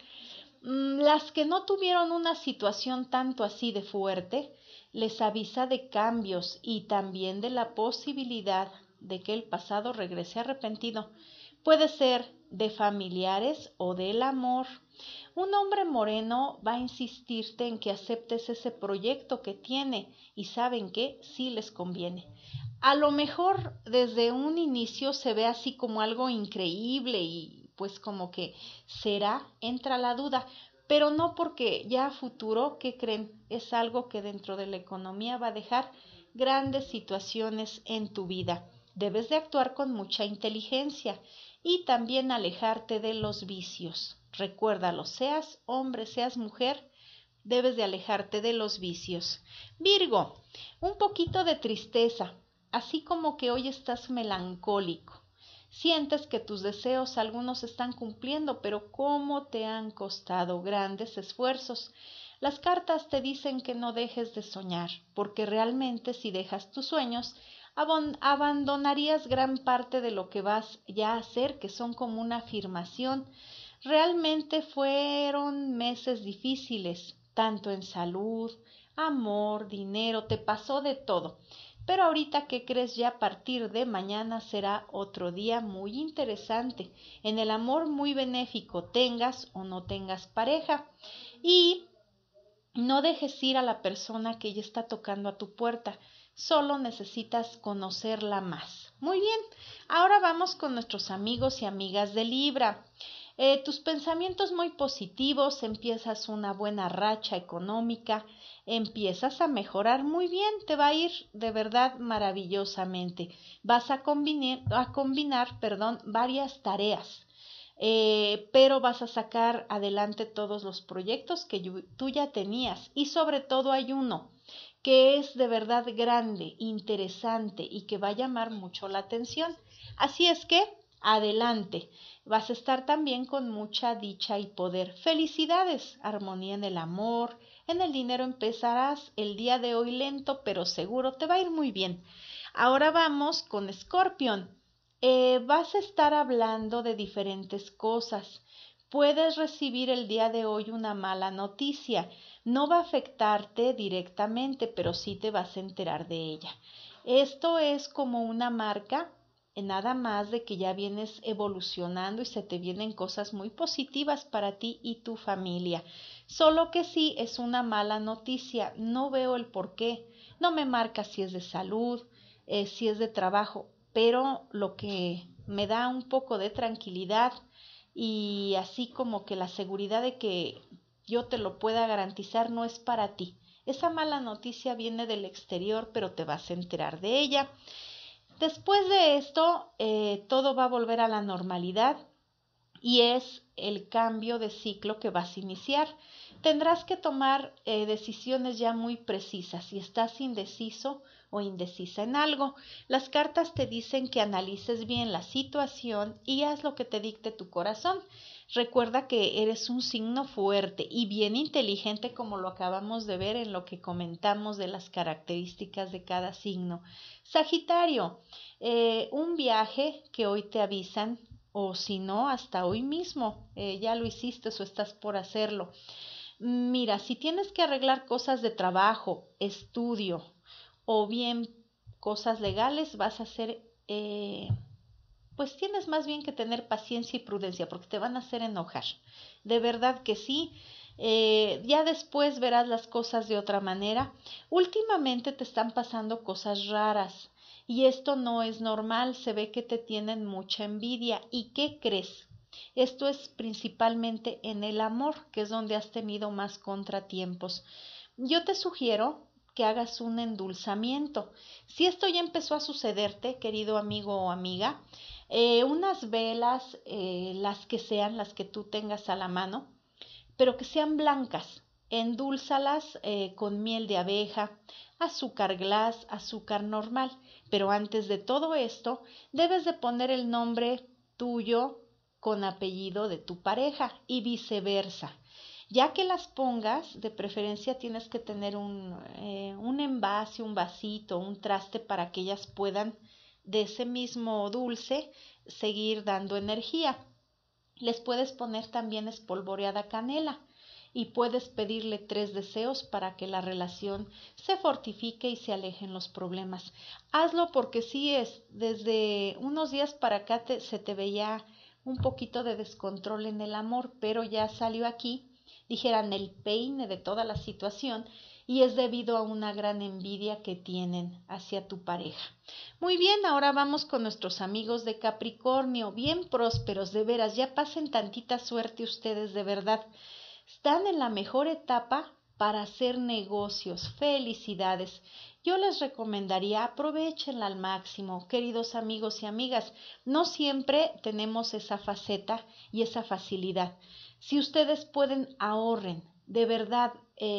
Las que no tuvieron una situación tanto así de fuerte, les avisa de cambios y también de la posibilidad de que el pasado regrese arrepentido. Puede ser de familiares o del amor. Un hombre moreno va a insistirte en que aceptes ese proyecto que tiene y saben que sí les conviene. A lo mejor desde un inicio se ve así como algo increíble y pues como que entra la duda, pero no, porque ya a futuro, ¿qué creen? Es algo que dentro de la economía va a dejar grandes situaciones en tu vida. Debes de actuar con mucha inteligencia y también alejarte de los vicios. Recuérdalo, seas hombre, seas mujer, debes de alejarte de los vicios. Virgo, un poquito de tristeza, así como que hoy estás melancólico. Sientes que tus deseos algunos están cumpliendo, pero cómo te han costado grandes esfuerzos. Las cartas te dicen que no dejes de soñar, porque realmente si dejas tus sueños, abandonarías gran parte de lo que vas ya a hacer, que son como una afirmación. Realmente fueron meses difíciles, tanto en salud, amor, dinero, te pasó de todo. Pero ahorita, ¿qué crees? Ya a partir de mañana será otro día muy interesante. En el amor muy benéfico, tengas o no tengas pareja. Y no dejes ir a la persona que ya está tocando a tu puerta. Solo necesitas conocerla más. Muy bien, ahora vamos con nuestros amigos y amigas de Libra. Tus pensamientos muy positivos, empiezas una buena racha económica, empiezas a mejorar muy bien, te va a ir de verdad maravillosamente. Vas a combinar, varias tareas, pero vas a sacar adelante todos los proyectos que tú ya tenías, y sobre todo hay uno que es de verdad grande, interesante y que va a llamar mucho la atención. Así es que adelante, vas a estar también con mucha dicha y poder. Felicidades, armonía en el amor, en el dinero. Empezarás el día de hoy lento, pero seguro te va a ir muy bien. Ahora vamos con Escorpión. Vas a estar hablando de diferentes cosas. Puedes recibir el día de hoy una mala noticia. No va a afectarte directamente, pero sí te vas a enterar de ella. Esto es como una marca, nada más de que ya vienes evolucionando y se te vienen cosas muy positivas para ti y tu familia. Solo que sí es una mala noticia, no veo el por qué. No me marca si es de salud, si es de trabajo, pero lo que me da un poco de tranquilidad y así como que la seguridad de que yo te lo pueda garantizar no es para ti. Esa mala noticia viene del exterior, pero te vas a enterar de ella. Después de esto, todo va a volver a la normalidad y es el cambio de ciclo que vas a iniciar. Tendrás que tomar decisiones ya muy precisas. Si estás indeciso o indecisa en algo, las cartas te dicen que analices bien la situación y haz lo que te dicte tu corazón. Recuerda que eres un signo fuerte y bien inteligente, como lo acabamos de ver en lo que comentamos de las características de cada signo. Sagitario, un viaje que hoy te avisan, o si no, hasta hoy mismo ya lo hiciste o estás por hacerlo. Mira, si tienes que arreglar cosas de trabajo, estudio o bien cosas legales, vas a hacer, pues tienes más bien que tener paciencia y prudencia porque te van a hacer enojar. De verdad que sí. Ya después verás las cosas de otra manera. Últimamente te están pasando cosas raras. y esto no es normal, se ve que te tienen mucha envidia. ¿Y qué crees? Esto es principalmente en el amor, que es donde has tenido más contratiempos. Yo te sugiero que hagas un endulzamiento. Si esto ya empezó a sucederte, querido amigo o amiga, unas velas, las que sean, las que tú tengas a la mano, pero que sean blancas. Endúlzalas con miel de abeja, azúcar glass, azúcar normal. Pero antes de todo esto, debes de poner el nombre tuyo con apellido de tu pareja y viceversa. Ya que las pongas, de preferencia tienes que tener un envase, un vasito, un traste para que ellas puedan de ese mismo dulce seguir dando energía. Les puedes poner también espolvoreada canela y puedes pedirle 3 deseos para que la relación se fortifique y se alejen los problemas. Hazlo porque sí es, desde unos días para acá se te veía un poquito de descontrol en el amor, pero ya salió aquí, dijeran, el peine de toda la situación, y es debido a una gran envidia que tienen hacia tu pareja. Muy bien, ahora vamos con nuestros amigos de Capricornio, bien prósperos, de veras, ya pasen tantita suerte ustedes, de verdad. Están en la mejor etapa para hacer negocios. Felicidades. Yo les recomendaría aprovechenla al máximo, queridos amigos y amigas. No siempre tenemos esa faceta y esa facilidad. Si ustedes pueden, ahorren. De verdad,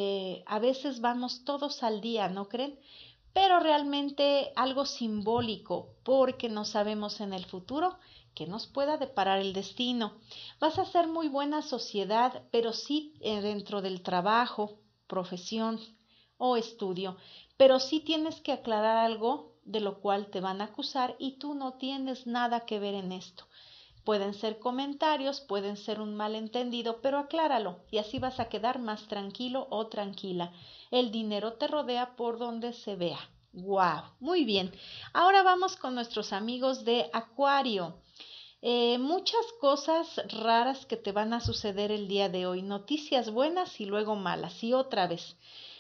a veces vamos todos al día, ¿no creen? Pero realmente algo simbólico, porque no sabemos en el futuro que nos pueda deparar el destino. Vas a hacer muy buena sociedad, pero sí dentro del trabajo, profesión o estudio, pero sí tienes que aclarar algo de lo cual te van a acusar y tú no tienes nada que ver en esto. Pueden ser comentarios, pueden ser un malentendido, pero acláralo y así vas a quedar más tranquilo o tranquila. El dinero te rodea por donde se vea. ¡Wow! Muy bien. Ahora vamos con nuestros amigos de Acuario. Muchas cosas raras que te van a suceder el día de hoy. Noticias buenas y luego malas. Y otra vez.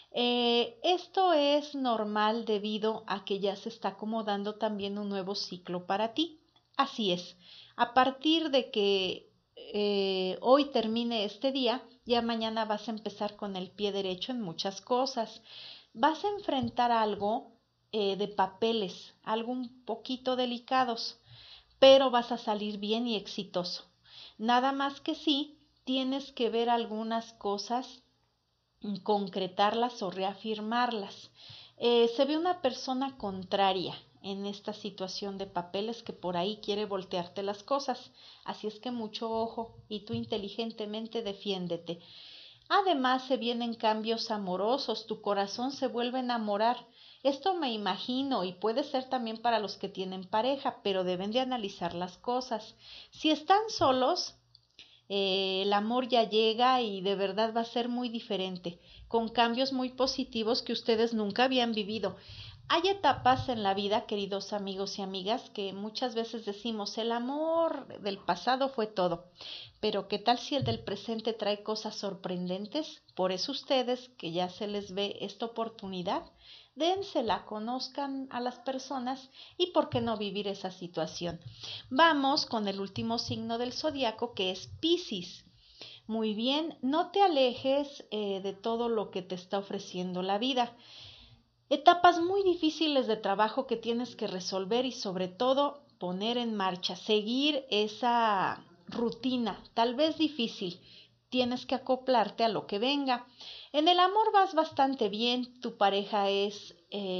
Esto es normal debido a que ya se está acomodando también un nuevo ciclo para ti. Así es. A partir de que hoy termine este día, ya mañana vas a empezar con el pie derecho en muchas cosas. Vas a enfrentar algo de papeles, algo un poquito delicados, pero vas a salir bien y exitoso. Nada más que sí, tienes que ver algunas cosas, concretarlas o reafirmarlas. Se ve una persona contraria en esta situación de papeles que por ahí quiere voltearte las cosas, así es que mucho ojo y tú inteligentemente defiéndete. Además se vienen cambios amorosos, tu corazón se vuelve a enamorar. Esto me imagino y puede ser también para los que tienen pareja, pero deben de analizar las cosas. Si están solos, el amor ya llega y de verdad va a ser muy diferente, con cambios muy positivos que ustedes nunca habían vivido. Hay etapas en la vida, queridos amigos y amigas, que muchas veces decimos, el amor del pasado fue todo, pero ¿qué tal si el del presente trae cosas sorprendentes? Por eso ustedes, que ya se les ve esta oportunidad, dénsela, conozcan a las personas y por qué no vivir esa situación. Vamos con el último signo del zodiaco, que es Piscis. Muy bien, no te alejes de todo lo que te está ofreciendo la vida. Etapas muy difíciles de trabajo que tienes que resolver y sobre todo poner en marcha, seguir esa rutina, tal vez difícil, tienes que acoplarte a lo que venga. En el amor vas bastante bien, tu pareja es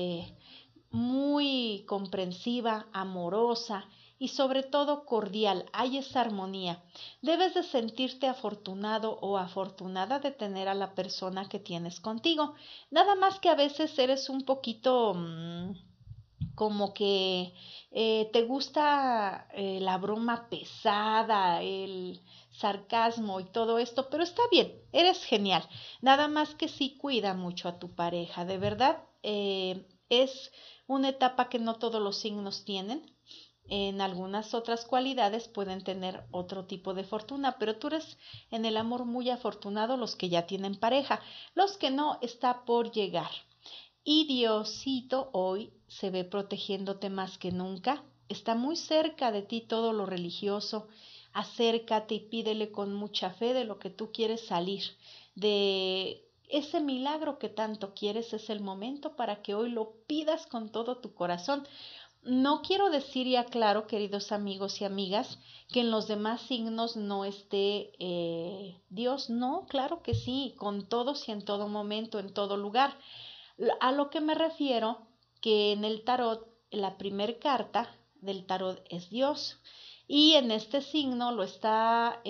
muy comprensiva, amorosa y sobre todo cordial, hay esa armonía. Debes de sentirte afortunado o afortunada de tener a la persona que tienes contigo. Nada más que a veces eres un poquito como que te gusta la broma pesada, el sarcasmo y todo esto, pero está bien, eres genial. Nada más que sí cuida mucho a tu pareja, de verdad. Es una etapa que no todos los signos tienen. En algunas otras cualidades pueden tener otro tipo de fortuna, pero tú eres en el amor muy afortunado los que ya tienen pareja. Los que no, está por llegar. Y Diosito hoy se ve protegiéndote más que nunca. Está muy cerca de ti todo lo religioso. Acércate y pídele con mucha fe de lo que tú quieres salir. De ese milagro que tanto quieres, es el momento para que hoy lo pidas con todo tu corazón. No quiero decir, y aclaro, queridos amigos y amigas, que en los demás signos no esté Dios. No, claro que sí, con todos y en todo momento, en todo lugar. A lo que me refiero, que en el tarot, la primer carta del tarot es Dios, y en este signo lo está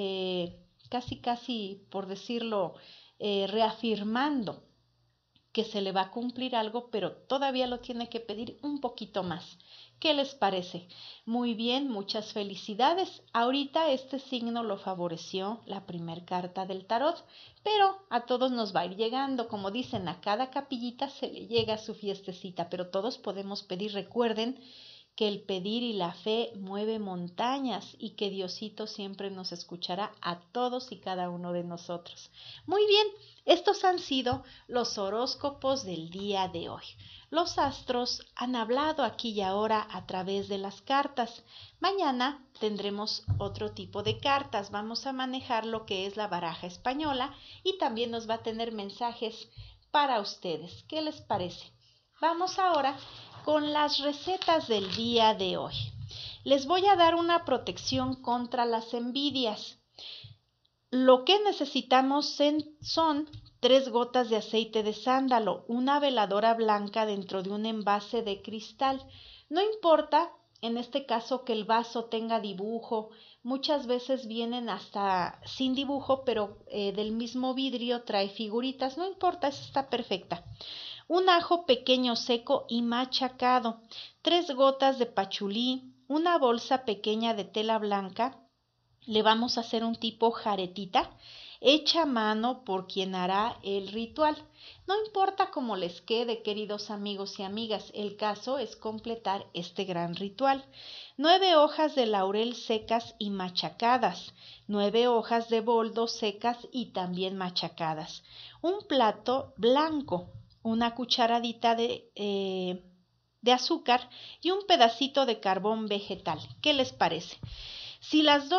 casi, por decirlo, reafirmando que se le va a cumplir algo, pero todavía lo tiene que pedir un poquito más. ¿Qué les parece? Muy bien, muchas felicidades. Ahorita este signo lo favoreció la primer carta del tarot, pero a todos nos va a ir llegando. Como dicen, a cada capillita se le llega su fiestecita, pero todos podemos pedir. Recuerden que el pedir y la fe mueve montañas y que Diosito siempre nos escuchará a todos y cada uno de nosotros. Muy bien, estos han sido los horóscopos del día de hoy. Los astros han hablado aquí y ahora a través de las cartas. Mañana tendremos otro tipo de cartas. Vamos a manejar lo que es la baraja española y también nos va a tener mensajes para ustedes. ¿Qué les parece? Vamos ahora con las recetas del día de hoy. Les voy a dar una protección contra las envidias. Lo que necesitamos son 3 gotas de aceite de sándalo, una veladora blanca dentro de un envase de cristal. No importa, en este caso, que el vaso tenga dibujo. Muchas veces vienen hasta sin dibujo, pero del mismo vidrio trae figuritas. No importa, esa está perfecta. Un ajo pequeño seco y machacado, 3 gotas de pachulí, una bolsa pequeña de tela blanca. Le vamos a hacer un tipo jaretita, hecha a mano por quien hará el ritual. No importa cómo les quede, queridos amigos y amigas, el caso es completar este gran ritual. 9 hojas de laurel secas y machacadas, 9 hojas de boldo secas y también machacadas, un plato blanco, una cucharadita de azúcar y un pedacito de carbón vegetal. ¿Qué les parece? Si las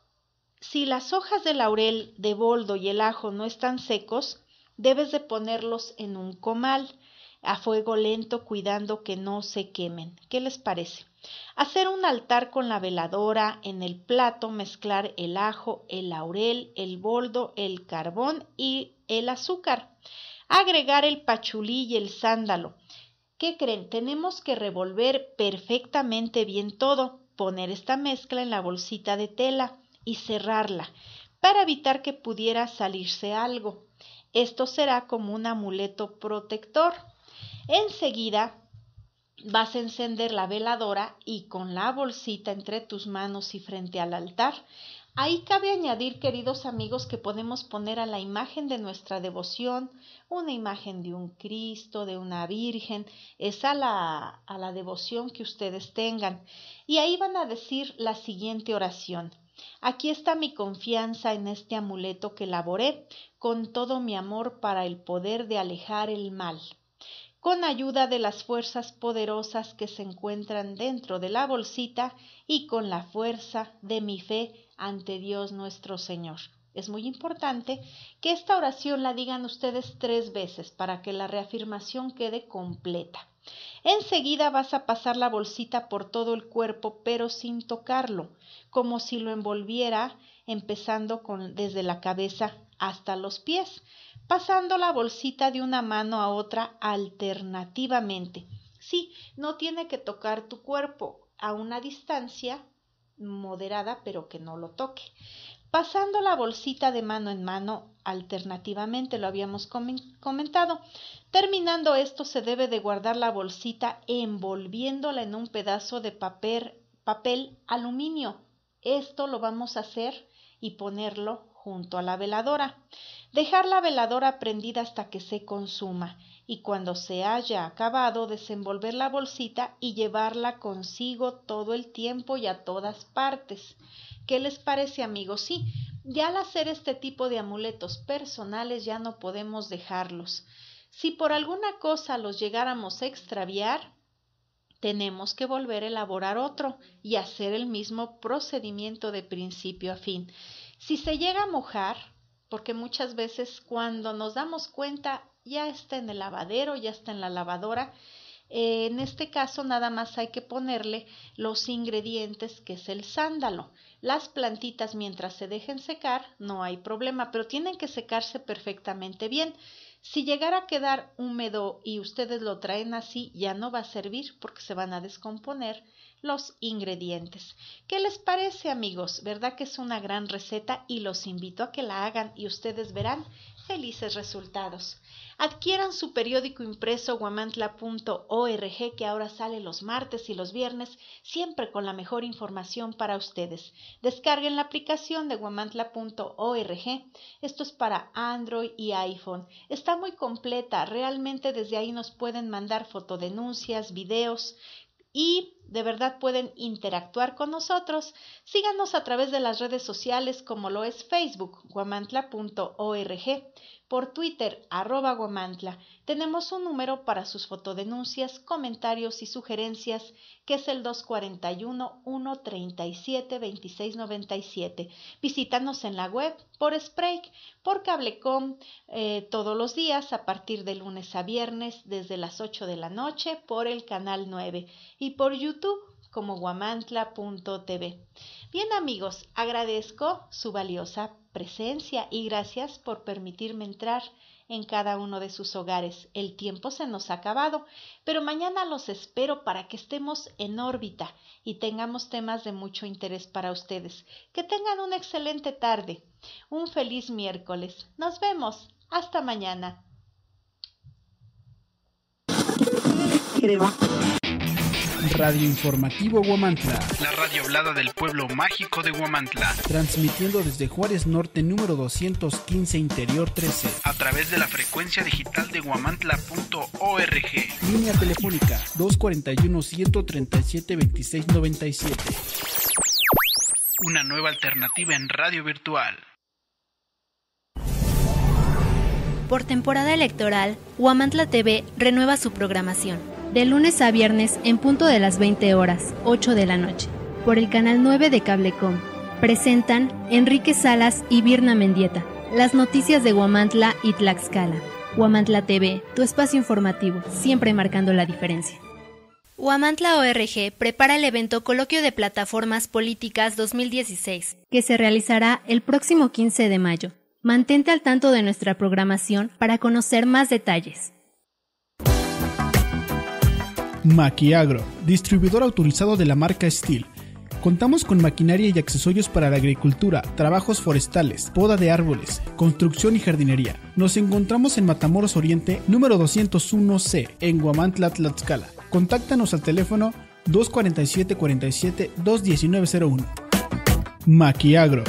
hojas de laurel, de boldo y el ajo no están secos, debes de ponerlos en un comal a fuego lento, cuidando que no se quemen. ¿Qué les parece? Hacer un altar con la veladora, en el plato mezclar el ajo, el laurel, el boldo, el carbón y el azúcar. Agregar el pachulí y el sándalo. ¿Qué creen? Tenemos que revolver perfectamente bien todo, poner esta mezcla en la bolsita de tela y cerrarla para evitar que pudiera salirse algo. Esto será como un amuleto protector. Enseguida vas a encender la veladora y con la bolsita entre tus manos y frente al altar. Ahí cabe añadir, queridos amigos, que podemos poner a la imagen de nuestra devoción, una imagen de un Cristo, de una Virgen, es a la devoción que ustedes tengan. Y ahí van a decir la siguiente oración. Aquí está mi confianza en este amuleto que elaboré, con todo mi amor para el poder de alejar el mal. Con ayuda de las fuerzas poderosas que se encuentran dentro de la bolsita y con la fuerza de mi fe ante Dios nuestro Señor. Es muy importante que esta oración la digan ustedes 3 veces para que la reafirmación quede completa. Enseguida vas a pasar la bolsita por todo el cuerpo, pero sin tocarlo, como si lo envolviera, empezando desde la cabeza hasta los pies, pasando la bolsita de una mano a otra alternativamente. Sí, no tiene que tocar tu cuerpo, a una distancia moderada, pero que no lo toque. Pasando la bolsita de mano en mano alternativamente, lo habíamos comentado. Terminando esto, se debe de guardar la bolsita envolviéndola en un pedazo de papel aluminio. Esto lo vamos a hacer y ponerlo junto a la veladora. Dejar la veladora prendida hasta que se consuma y cuando se haya acabado, desenvolver la bolsita y llevarla consigo todo el tiempo y a todas partes. ¿Qué les parece, amigos? Sí, ya al hacer este tipo de amuletos personales ya no podemos dejarlos. Si por alguna cosa los llegáramos a extraviar, tenemos que volver a elaborar otro y hacer el mismo procedimiento de principio a fin. Si se llega a mojar, porque muchas veces cuando nos damos cuenta ya está en el lavadero, ya está en la lavadora, en este caso nada más hay que ponerle los ingredientes, que es el sándalo. Las plantitas, mientras se dejen secar, no hay problema, pero tienen que secarse perfectamente bien. Si llegara a quedar húmedo y ustedes lo traen así, ya no va a servir porque se van a descomponer los ingredientes. ¿Qué les parece, amigos? ¿Verdad que es una gran receta? Y los invito a que la hagan y ustedes verán felices resultados. Adquieran su periódico impreso guamantla.org, que ahora sale los martes y los viernes, siempre con la mejor información para ustedes. Descarguen la aplicación de guamantla.org. Esto es para Android y iPhone. Está muy completa, realmente desde ahí nos pueden mandar fotodenuncias, videos, y de verdad pueden interactuar con nosotros. Síganos a través de las redes sociales, como lo es Facebook, guamantla.org, por Twitter, @guamantla. Tenemos un número para sus fotodenuncias, comentarios y sugerencias, que es el 241-137-2697. Visítanos en la web, por Spreak, por Cablecom, todos los días a partir de lunes a viernes desde las 8 de la noche por el canal 9 y por YouTube como guamantla.tv. Bien, amigos, agradezco su valiosa presencia y gracias por permitirme entrar en cada uno de sus hogares. El tiempo se nos ha acabado, pero mañana los espero para que estemos en órbita y tengamos temas de mucho interés para ustedes. Que tengan una excelente tarde, un feliz miércoles. Nos vemos. Hasta mañana. Radio Informativo Huamantla. La radio hablada del pueblo mágico de Huamantla. Transmitiendo desde Juárez Norte, número 215, Interior 13. A través de la frecuencia digital de guamantla.org. Línea telefónica 241-137-2697. Una nueva alternativa en radio virtual. Por temporada electoral, Huamantla TV renueva su programación. De lunes a viernes en punto de las 20 horas, 8 de la noche, por el canal 9 de Cablecom. Presentan Enrique Salas y Virna Mendieta, las noticias de Huamantla y Tlaxcala. Huamantla TV, tu espacio informativo, siempre marcando la diferencia. Huamantla ORG prepara el evento Coloquio de Plataformas Políticas 2016, que se realizará el próximo 15 de mayo. Mantente al tanto de nuestra programación para conocer más detalles. Maquiagro, distribuidor autorizado de la marca Steel. Contamos con maquinaria y accesorios para la agricultura, trabajos forestales, poda de árboles, construcción y jardinería. Nos encontramos en Matamoros Oriente, número 201C, en Huamantla, Tlaxcala. Contáctanos al teléfono 247-47-21901. Maquiagro.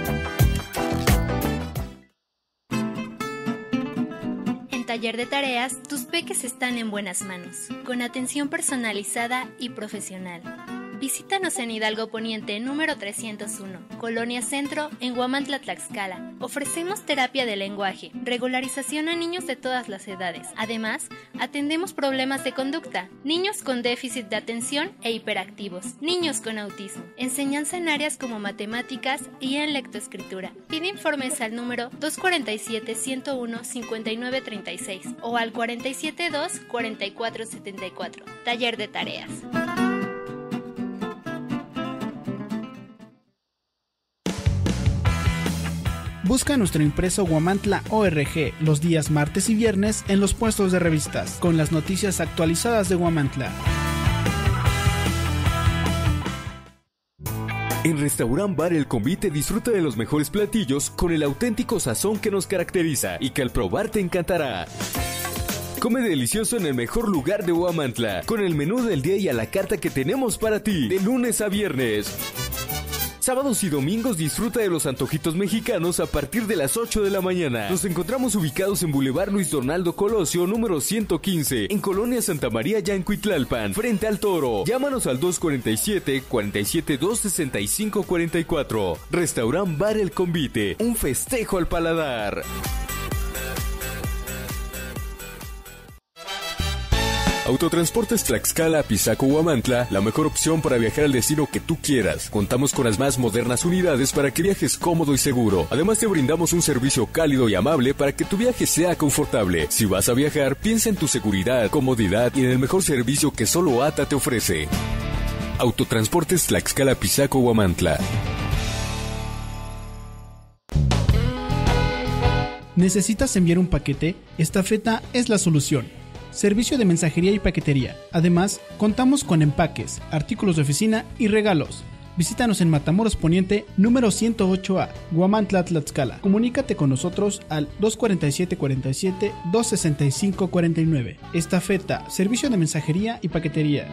Taller de tareas, tus peques están en buenas manos, con atención personalizada y profesional. Visítanos en Hidalgo Poniente, número 301, Colonia Centro, en Huamantla, Tlaxcala. Ofrecemos terapia de lenguaje, regularización a niños de todas las edades. Además, atendemos problemas de conducta, niños con déficit de atención e hiperactivos, niños con autismo, enseñanza en áreas como matemáticas y en lectoescritura. Pide informes al número 247-101-5936 o al 472-4474. Taller de tareas. Busca nuestro impreso Huamantla ORG los días martes y viernes en los puestos de revistas, con las noticias actualizadas de Huamantla. En Restaurant Bar El Convite disfruta de los mejores platillos con el auténtico sazón que nos caracteriza y que al probar te encantará. Come delicioso en el mejor lugar de Huamantla, con el menú del día y a la carta que tenemos para ti, de lunes a viernes. Sábados y domingos disfruta de los antojitos mexicanos a partir de las 8 de la mañana. Nos encontramos ubicados en Boulevard Luis Donaldo Colosio, número 115, en Colonia Santa María, Yancuitlalpan, frente al Toro. Llámanos al 247-47-265-44. Restaurant Bar El Convite, un festejo al paladar. Autotransportes Tlaxcala, Pisaco, Huamantla, la mejor opción para viajar al destino que tú quieras. Contamos con las más modernas unidades para que viajes cómodo y seguro. Además te brindamos un servicio cálido y amable para que tu viaje sea confortable. Si vas a viajar, piensa en tu seguridad, comodidad y en el mejor servicio que solo ATA te ofrece. Autotransportes Tlaxcala, Pisaco, Huamantla. ¿Necesitas enviar un paquete? Estafeta es la solución. Servicio de mensajería y paquetería. Además, contamos con empaques, artículos de oficina y regalos. Visítanos en Matamoros Poniente, número 108A, Huamantla, Tlaxcala. Comunícate con nosotros al 247-47-265-49. Estafeta, servicio de mensajería y paquetería.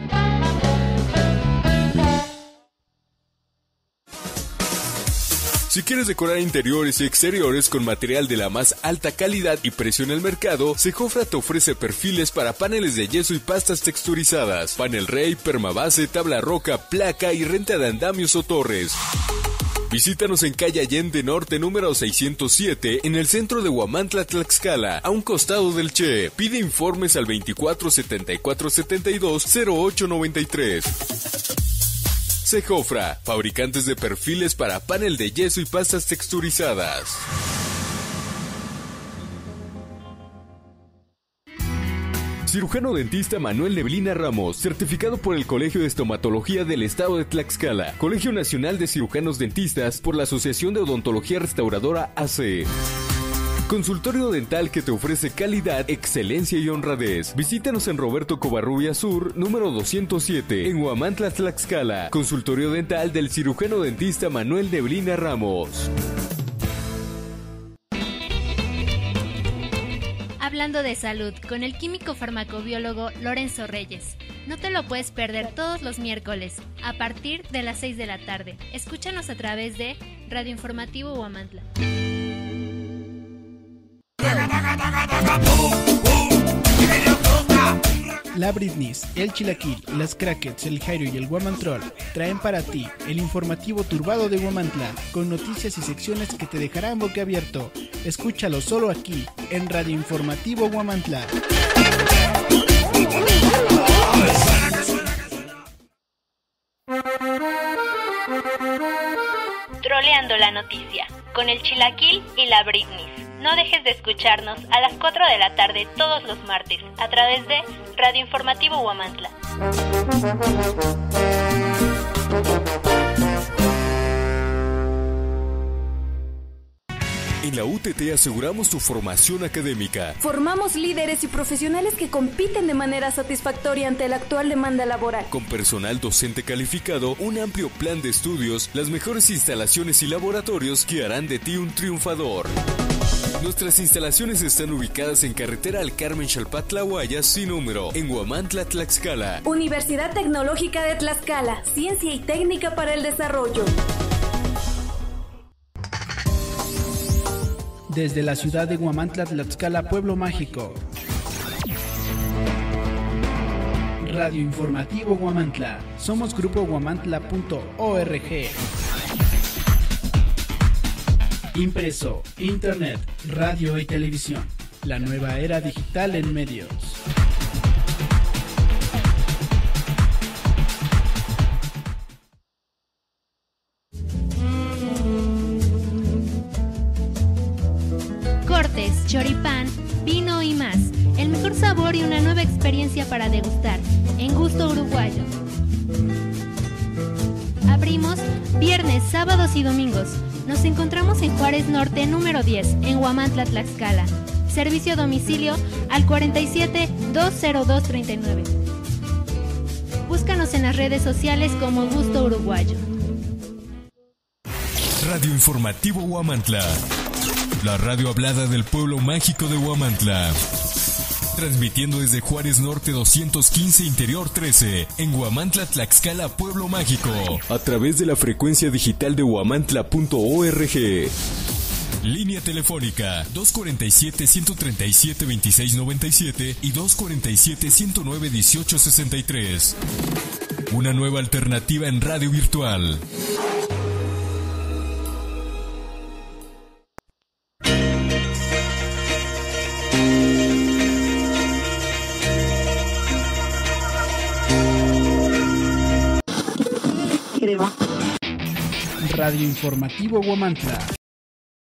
Si quieres decorar interiores y exteriores con material de la más alta calidad y precio en el mercado, Sejofra te ofrece perfiles para paneles de yeso y pastas texturizadas, panel rey, permabase, tabla roca, placa y renta de andamios o torres. Visítanos en calle Allende Norte número 607 en el centro de Huamantla, Tlaxcala, a un costado del Che. Pide informes al 24 74 72 08 93. Sejofra, fabricantes de perfiles para panel de yeso y pastas texturizadas. Cirujano dentista Manuel Neblina Ramos, certificado por el Colegio de Estomatología del Estado de Tlaxcala, Colegio Nacional de Cirujanos Dentistas por la Asociación de Odontología Restauradora AC. Consultorio dental que te ofrece calidad, excelencia y honradez. Visítanos en Roberto Covarrubias Sur, número 207, en Huamantla, Tlaxcala. Consultorio dental del cirujano dentista Manuel Neblina Ramos. Hablando de salud, con el químico farmacobiólogo Lorenzo Reyes. No te lo puedes perder todos los miércoles, a partir de las 6 de la tarde. Escúchanos a través de Radio Informativo Huamantla. La Britney's, el Chilaquil, las Crackets, el Jairo y el Huamantrol traen para ti el informativo turbado de Huamantla, con noticias y secciones que te dejarán boquiabierto. Escúchalo solo aquí, en Radio Informativo Huamantla. Troleando la noticia, con el Chilaquil y la Britney's. No dejes de escucharnos a las 4 de la tarde todos los martes a través de Radio Informativo Huamantla. En la UTT aseguramos tu formación académica. Formamos líderes y profesionales que compiten de manera satisfactoria ante la actual demanda laboral. Con personal docente calificado, un amplio plan de estudios, las mejores instalaciones y laboratorios que harán de ti un triunfador. Nuestras instalaciones están ubicadas en carretera al Carmen Xalpatlahuaya sin número, en Huamantla, Tlaxcala. Universidad Tecnológica de Tlaxcala, ciencia y técnica para el desarrollo. Desde la ciudad de Huamantla, Tlaxcala, Pueblo Mágico. Radio Informativo Huamantla. Somos grupo huamantla.org. Impreso, internet, radio y televisión. La nueva era digital en medios. Cortes, choripán, vino y más. El mejor sabor y una nueva experiencia para degustar. En gusto uruguayo. Abrimos viernes, sábados y domingos. Nos encontramos en Juárez Norte, número 10, en Huamantla, Tlaxcala. Servicio a domicilio al 47-20239. Búscanos en las redes sociales como Gusto Uruguayo. Radio Informativo Huamantla. La radio hablada del pueblo mágico de Huamantla. Transmitiendo desde Juárez Norte 215 Interior 13, en Huamantla, Tlaxcala, Pueblo Mágico, a través de la frecuencia digital de huamantla.org. Línea telefónica 247-137-2697 y 247-109-1863. Una nueva alternativa en radio virtual. crema. Radio Informativo Huamantla.